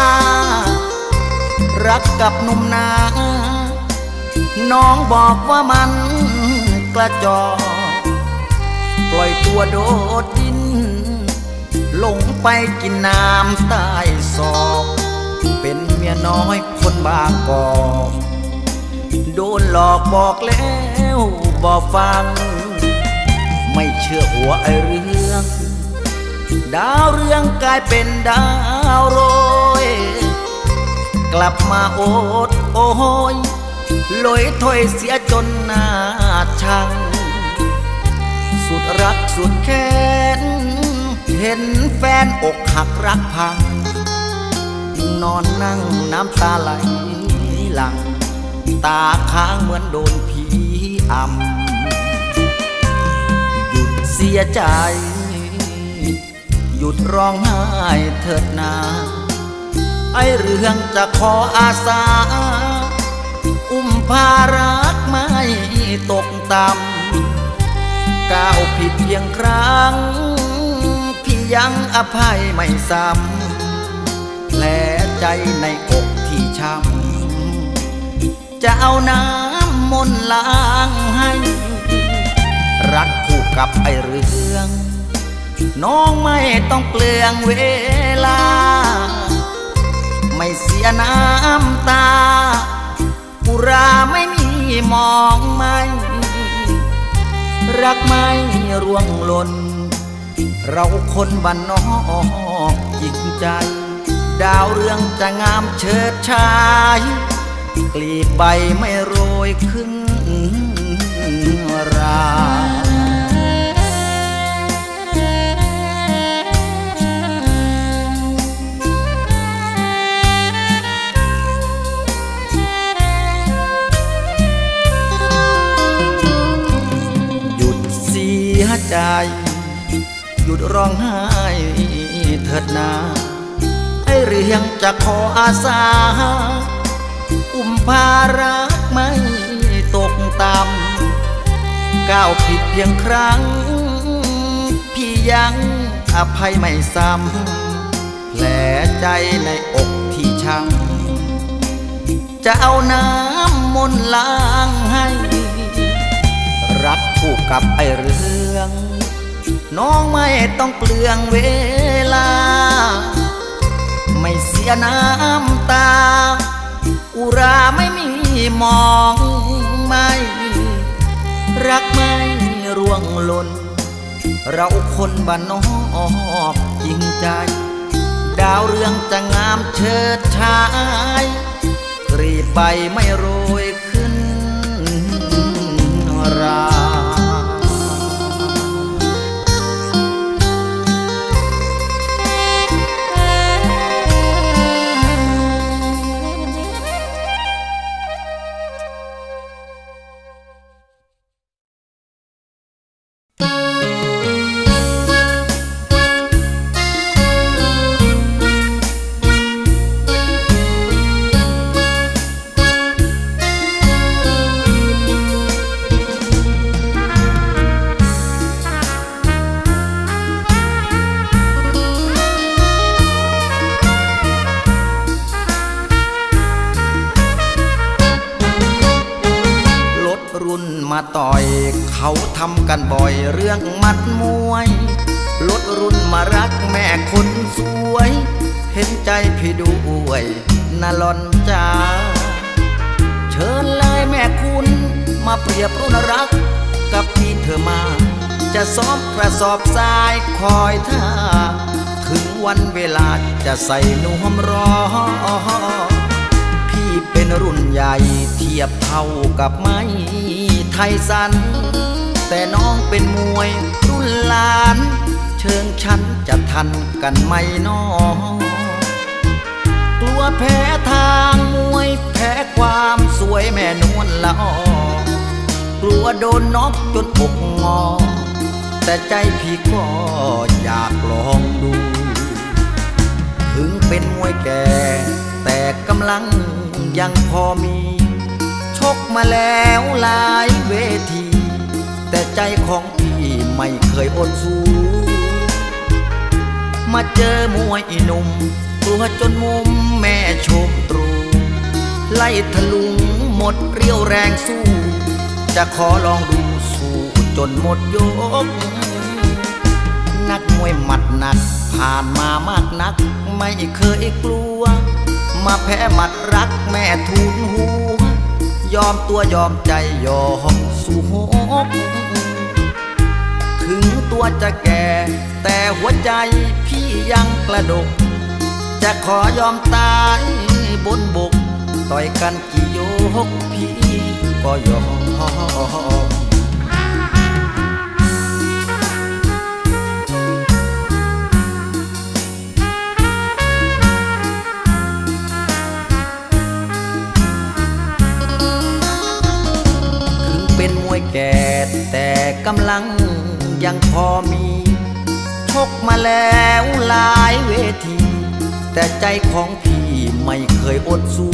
Speaker 1: รักกับหนุ่มนาน้องบอกว่ามันกระจอกปล่อยตัวโดดดินลงไปกินน้ำใต้ศอกเป็นเมียน้อยคนบางกอกโดนหลอกบอกแล้วบอกฟังไม่เชื่อหัวไอเรื่องดาวเรืองกลายเป็นดาวโรยกลับมาโอดโอยลอยถ้อยเสียจนหน้าชังสุดรักสุดแค้นเห็นแฟนอกหักรักพังนอนนั่งน้ำตาไหลหลังตาค้างเหมือนโดนผีอำเสียใจหยุดร้องไห้เถิดนาไอเรื่องจะขออาสาอุ้มพารักไม่ตกต่ำก้าวผิดเพียงครั้งพี่ยังอภัยไม่ซ้ำแผลใจในอกที่ช้ำจะเอาน้ำมนต์ล้างให้รักคู่กับไอเรื่องน้องไม่ต้องเปลืองเวลาไม่เสียน้ำตาอุราไม่มีมองไม่รักไม่ร่วงหล่นเราคนบ้านนอกจริงใจดาวเรืองจะงามเฉิดฉายกลีบใบไม่โรยขึ้นราหยุดเสียใจหยุดร้องไห้เถิดนาไอเรื่องจะขออาสาอุ้มพารักไม่ตกต่ำก้าวผิดเพียงครั้งพี่ยังอภัยไม่ซ้ำแผลใจในอกที่ช้ำจะเอาน้ำมนต์ล้างให้รักคู่กับไอเรื่องน้องไม่ต้องเปลืองเวลาไม่เสียน้ำตาอุราไม่มีมองไม่รักไม่ร่วงหล่นเราคนบ้านนอกจริงใจดาวเรืองจะงามเฉิดฉายกรีบใบไม่โรยขึ้นราเขาทำกันบ่อยเรื่องมัดมวยลดรุ่นมารักแม่คนสวยเห็นใจพี่ด้วยนะหล่อนจ้าเชิญเลยแม่คุณมาเปรียบรุ่นรักกับพี่เธอมาจะซ้อมกระสอบทรายคอยท่าถึงวันเวลาจะใส่นวมรอพี่เป็นรุ่นใหญ่เทียบเท่ากับไม้ไทยสันแต่น้องเป็นมวยรุ่นหลานเชิงฉันจะทันกันไหมน้องกลัวแพ้ทางมวยแพ้ความสวยแม่นวลละออกลัวโดนน็อกจนอกงอแต่ใจพี่ก็อยากลองดูถึงเป็นมวยแก่แต่กำลังยังพอมีชกมาแล้วหลายเวทีแต่ใจของพี่ไม่เคยอดสู้มาเจอมวยอีหนุ่มตัวจนมุมแม่ชมตรูไล่ทะลุงหมดเรี่ยวแรงสู้จะขอลองดูสู้จนหมดยกนักมวยหมัดหนักผ่านมามากนักไม่เคยกลัวมาแพ้หมัดรักแม่ทูลหัวยอมตัวยอมใจยอมสู้หกถึงตัวจะแก่แต่หัวใจพี่ยังกระดกจะขอยอมตายบนบกต่อยกันกี่ยกพี่ก็ยอมเป็นมวยแก่แต่กำลังยังพอมีชกมาแล้วหลายเวทีแต่ใจของพี่ไม่เคยอดสู้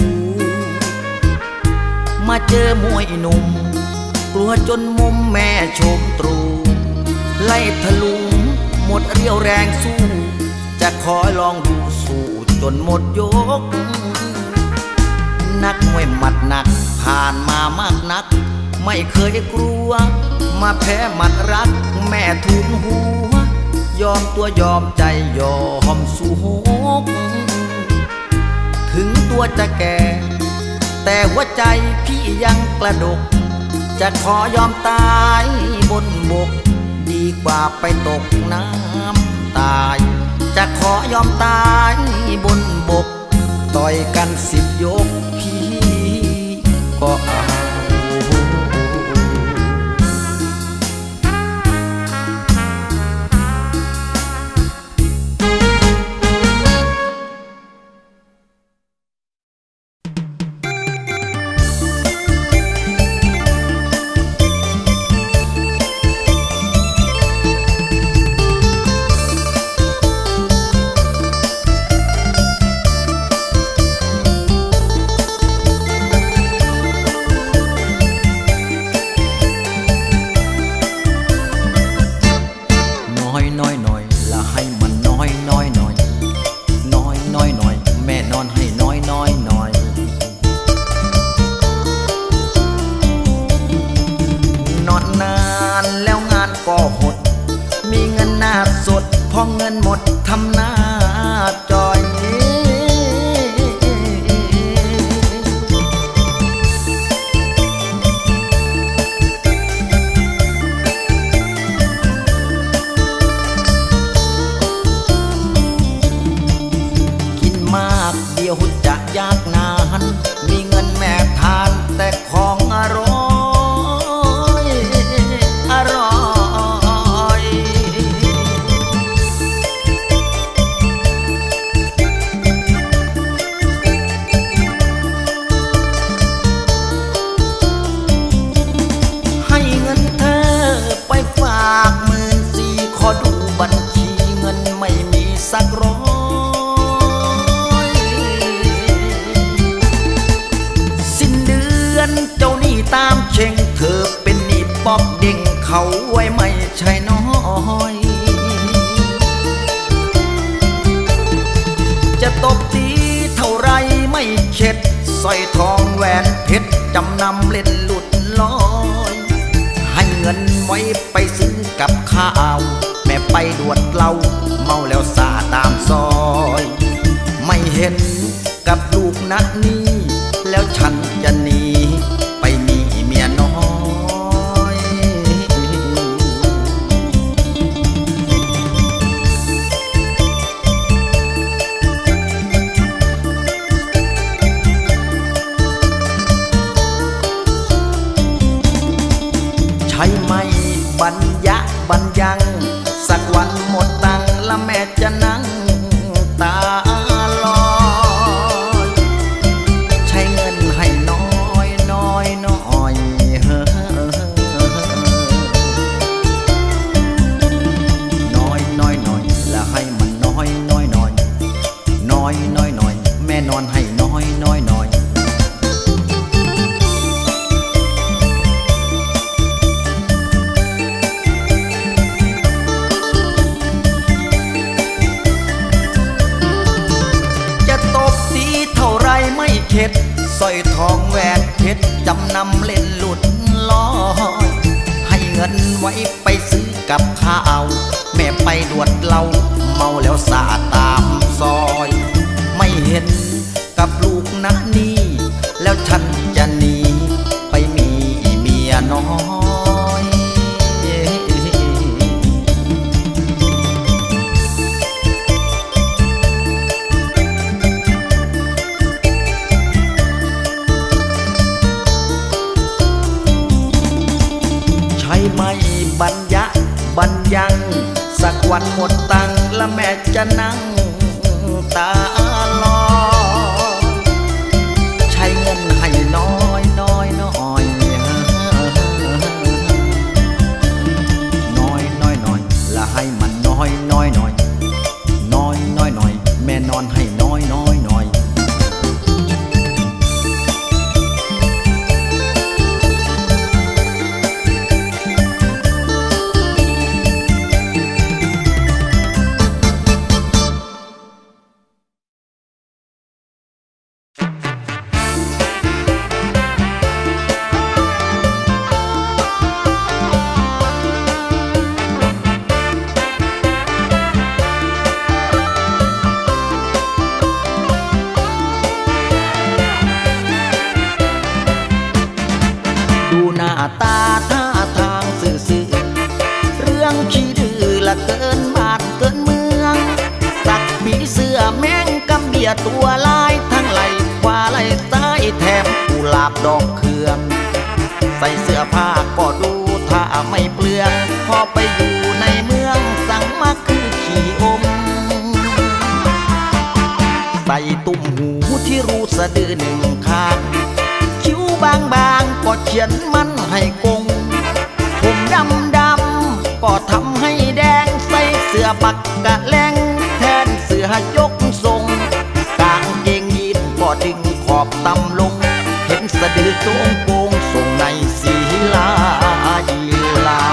Speaker 1: มาเจอมวยหนุ่มกลัวจนมุมแม่ชมตรูไล่ทะลุงหมดเรี่ยวแรงสู้จะขอลองดูสู้จนหมดยกนักมวยหมัดหนักผ่านมามากนักไม่เคยกลัวมาแพ้หมัดรักแม่ทุนหัวยอมตัวยอมใจยอมสู้หกถึงตัวจะแก่แต่หัวใจพี่ยังกระดกจะขอยอมตายบนบกดีกว่าไปตกน้ำตายจะขอยอมตายบนบกต่อยกันสิบยกพี่ก็เอาพอเงินหมดทำหน้าจอยกินมากเดียวจะยากนานมีเงินแม่ทานแต่ของอร่อยอร่อยขอดูบัญชีเงินไม่มีสักร้อยสิ้นเดือนเจ้าหนี้ตามเช็งเธอเป็นหนี้ปอกเด้งเขาไว้ไม่ใช่น้อยจะตบตีเท่าไรไม่เข็ดสร้อยทองแหวนเพชรจำนำเล่นหลุดลอยหให้เงินไว้ไปซื้อกับข้าวแม่ไปดวดเหล้าเมาแล้วสาตามซอยไม่เห็นกับลูกนัดนี้แล้วฉันจะหนีไปมีเมียน้อยใช่ไหมบัญญัติบัญญังสักวันหมดตังค์และแม่จะนั่งตาลอยใช้เงินให้น้อยน้อยน้อยเฮ้น้อยน้อยน้อยและให้มันน้อยน้อยน้อยน้อยน้อยน้อยแม่นอนให้น้อยน้อยน้อยไม่เข็ดสร้อยทองแหวนเพชรจำนำเล่นหลุดลอยให้เงินไว้ไปซื้อกับข้าวแม่ไปดวดเหล้าเมาแล้วสาตามซอยไม่เห็นกับลูกนักนี้แล้วฉันจะหนีไปมีเมียน้อยไม่บัญญัติบัญญังสักวันหมดตังค์และแม่จะนั่งตาลอยใช้เงินให้น้อยน้อยน้อยน้อยน้อยน้อยและให้มันน้อยน้อยน้อยน้อยน้อยน้อยแม่นอนให้น้อยน้อยน้อยตาท่าทางซื่อๆเรื่องขี้ดื้อละเกินบ้านเกินเมืองสักผีเสื้อแมงกำเบียตัวลายทั้งไหลขวาไหลซ้ายแถมกุหลาบดอกเคืองใส่เสื้อผ้าก็ดูถ้าไม่เปลืองพอไปอยู่ในเมืองสั่งมาคือขี้อมใส่ตุ่มหูที่รูสะดือหนึ่งข้างคิ้วบางๆก็เขียนมันให้กงผมดำดำก็ทำให้แดงใส่เสื้อปักกะแลงแทนเสื้อยกทรงกางเกงยีนก็ดึงขอบต่ำลงเห็นสะดือโค้งโป่งทรงในสีลายีลา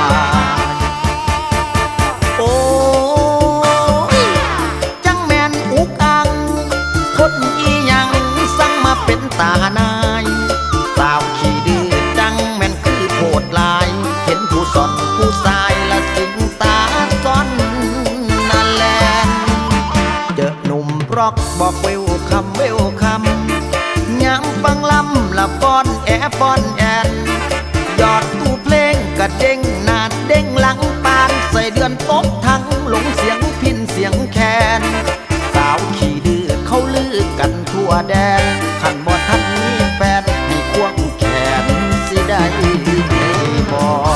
Speaker 1: โอ้ยจังแมนอุกอังคนอีหยังสั่งมาเป็นตานายสาวขี้ดื้อจังแม่นคือโพดลายเห็นผู้สอนผู้ชายละสิงตาซ้อนนั่นแหละเจอหนุ่มร็อกบอกเวลคำเวลคำย้ำฟังลำละป้อนแอป้อนแอนยอดตู้เพลงกระเด้งหน้าเด้งหลังปานใส่เดือนตบทั้งหลงเสียงพินเสียงแคนสาวขี้ดื้อเขาลือกันทั่วแดนขันบ่ทันมีแฟนให้ควงแขนสิได้บ่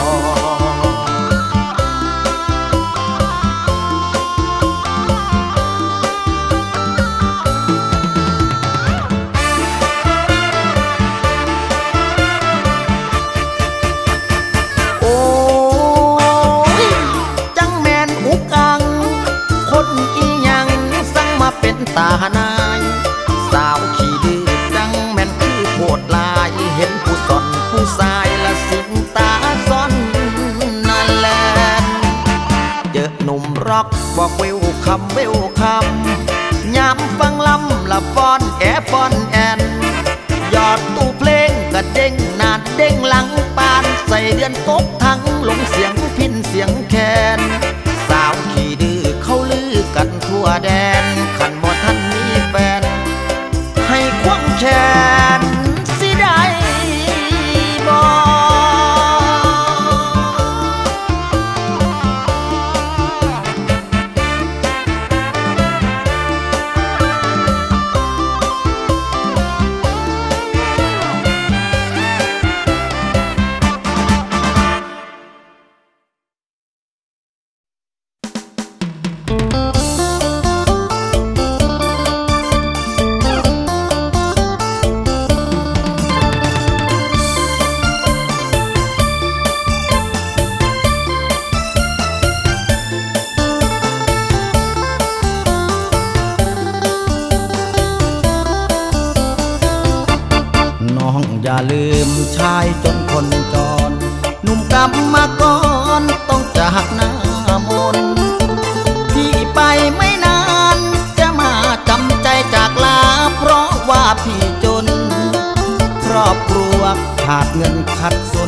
Speaker 1: ตานายสาวขี้ดื้อจังแม่นคือโพดลายเห็นผู้สอนผู้ชายละสิงตาซ้อนนั่นแหละเจอหนุ่มร็อกบอกเวลคำเวลคำยามฟังลำละฟ้อนแอฟ้อนแอนยอดตู้เพลงกระเด้งหน้าเด้งหลังปานใส่เดือนตกทั้งลงเสียงพินเสียงแคนสาวขี่ดื้อเขาลือกันทั่วแดนขันบ่ทันมีแฟนให้ควงแขนสิได้บ่อย่าลืมชายจนคนจรหนุ่มกำมากรต้องจากหน้ามนพี่ไปไม่นานจะมาจำใจจากลาเพราะว่าพี่จนครอบครัวขาดเงินขัดสน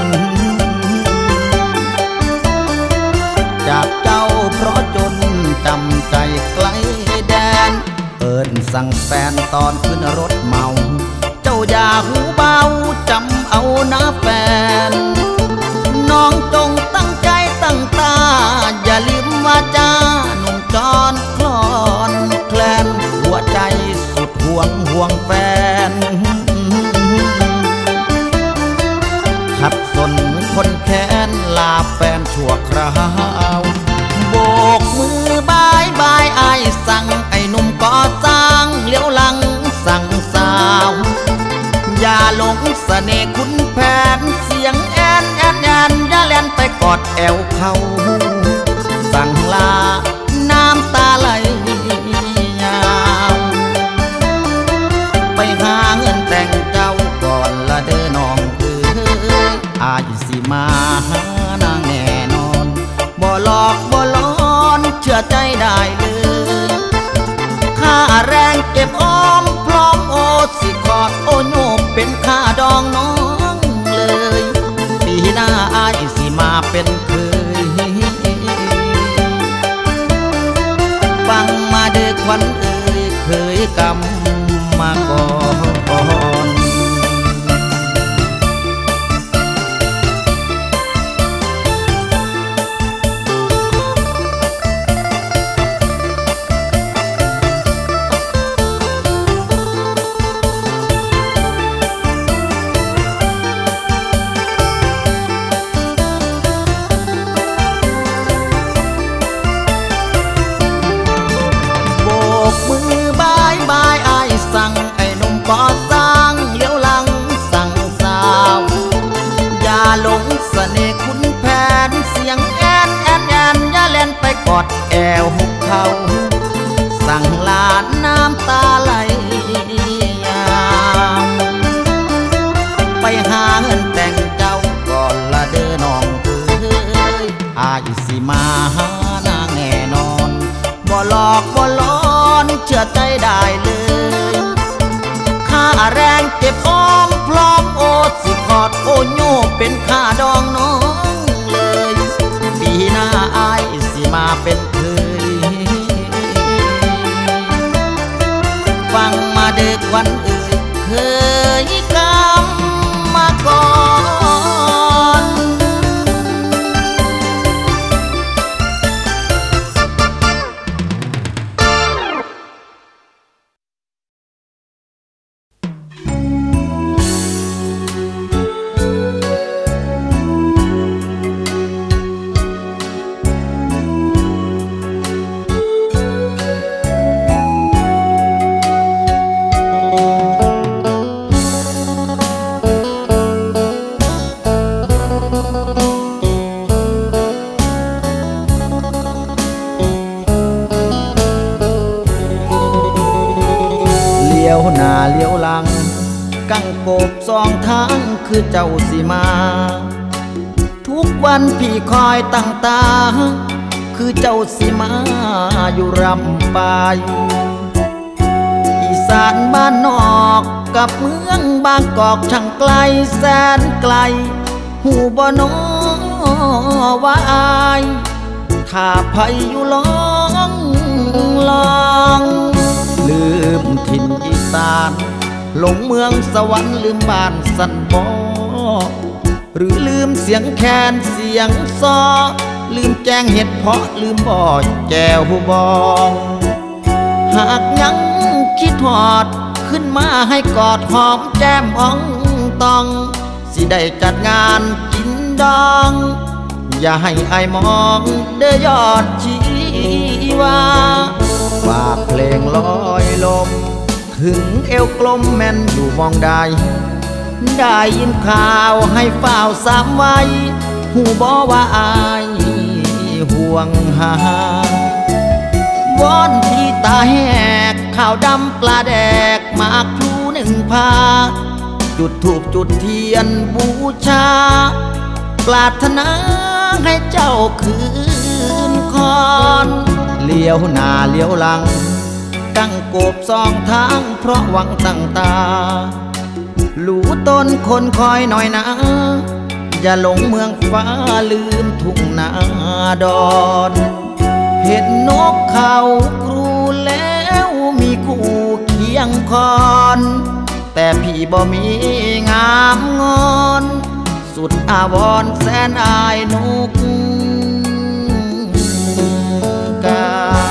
Speaker 1: จากเจ้าเพราะจนจำใจไกลแดนเอิญสั่งแฟนตอนขึ้นรถเมาเจ้าอย่าหูเบาจำเอานะแฟนน้องจงตั้งใจตั้งตาอย่าลืมว่าจ้าหนุ่มจรคลอนแคลนหัวใจสุดห่วงห่วงแฟนขัดสนคนแค้นลาแฟนชั่วคราวโบกมือบายบายไอ้สั่งไอ้หนุ่มก่อสร้างเลี้ยวหลังสั่งสาวอย่าหลงเสน่ห์คุณแผนเสียงแอนแอนแอนอย่าแล่นไปกอดแอวเขาสั่งลาน้ำตาไหลยาวไปหาเงินแต่งเจ้าก่อนละเด้อน้องเอ้ยอาจสิมาหานางแน่นอนบ่หลอกบ่ล้อนเชื่อใจได้เลยค่าแรงเก็บออมพร้อมโอสิกอดโอโยกเป็นค่าดองน้องเลยปีหน้าอายสิมาเป็นเคยฟังมาเด้อควันเอ่ยเคยกำมาก่อนสั่งไอ้หนุ่มก่อสร้างเลี้ยวหลังสั่งสาวอย่าหลงเสน่ห์คุณแผนเสียงแอนแอนแอนอย่าเล่นไปกอดแอวหุบเขาสั่งลาน้ำตาไหลยาวไปหาเงินแต่งเจ้าก่อนละเด้อน้องเอ้ยอาจสิมาหานางแน่นอนบ่หลอกบ่ล้อนเชื่อใจได้เลยค่าแรงเก็บออมพร้อมโอสิกอดโอโยเป็นค่าดองน้องเลยปีหน้าอายสิมาเป็นเคยฟังมาเด้อควันเอ่ยเคยกำมาก่อนหน้าเลี้ยวหลังกังโกบสองทางคือเจ้าสิมาทุกวันพี่คอยตั้งตาคือเจ้าสิมาอยู่รำปายอีสานบ้านนอกกับเมืองบางกอกช่างไกลแสนไกลหูบ่นอว่าอายถ้าไผอยู่ลองลองลืมถิ่นอีสานหลงเมืองสวรรค์ลืมบ้านสันบ่หรือลืมเสียงแคนเสียงซอลืมแกงเห็ดเพาะลืมบ่อแก้วบองหากยังคิดหอดขึ้นมาให้กอดหอมแก้มอ่องตองสิได้จัดงานกินดองอย่าให้อายมองเด้อยอดชีวาฝากเพลงลอยลมถึงเอวกลมแม่นอยู่มองใดได้ยินข่าวให้เฝ้าสามไว้หูบ่ว่าอายห่วงหาวอนที่ตาแหกข้าวดำปลาแดกหมากพลูหนึ่งพาจุดธูปจุดเทียนบูชาปรารถนาให้เจ้าคืนคอนเลี้ยวหน้าเลี้ยวหลังตั้งโกบสองทางเพราะหวังตั้งตาหลูต้นคนคอยหน่อยนะอย่าหลงเมืองฟ้าลืมทุ่งนาดอนเห็นนกเขาครูแล้วมีคู่เคียงคอนแต่พี่บ่มีงามงอนสุดอาวรแสนอายนกกา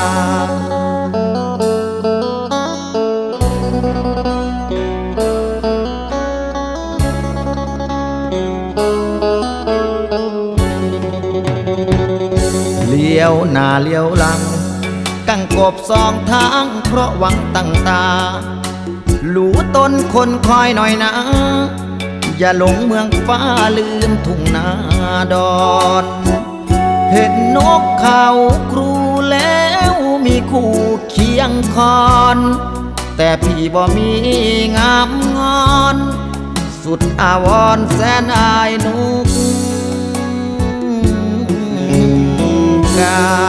Speaker 1: เลี้ยวหน้าเลี้ยวหลังกังกบสองทางเพราะหวังตั้งตาหลูต้นคนคอยหน่อยนะอย่าหลงเมืองฟ้าลืมทุ่งนาดอนเห็นนกเขาครูแล้วมีคู่เคียงคอนแต่พี่บ่มีงามงอนสุดอาวรแสนอายนกกา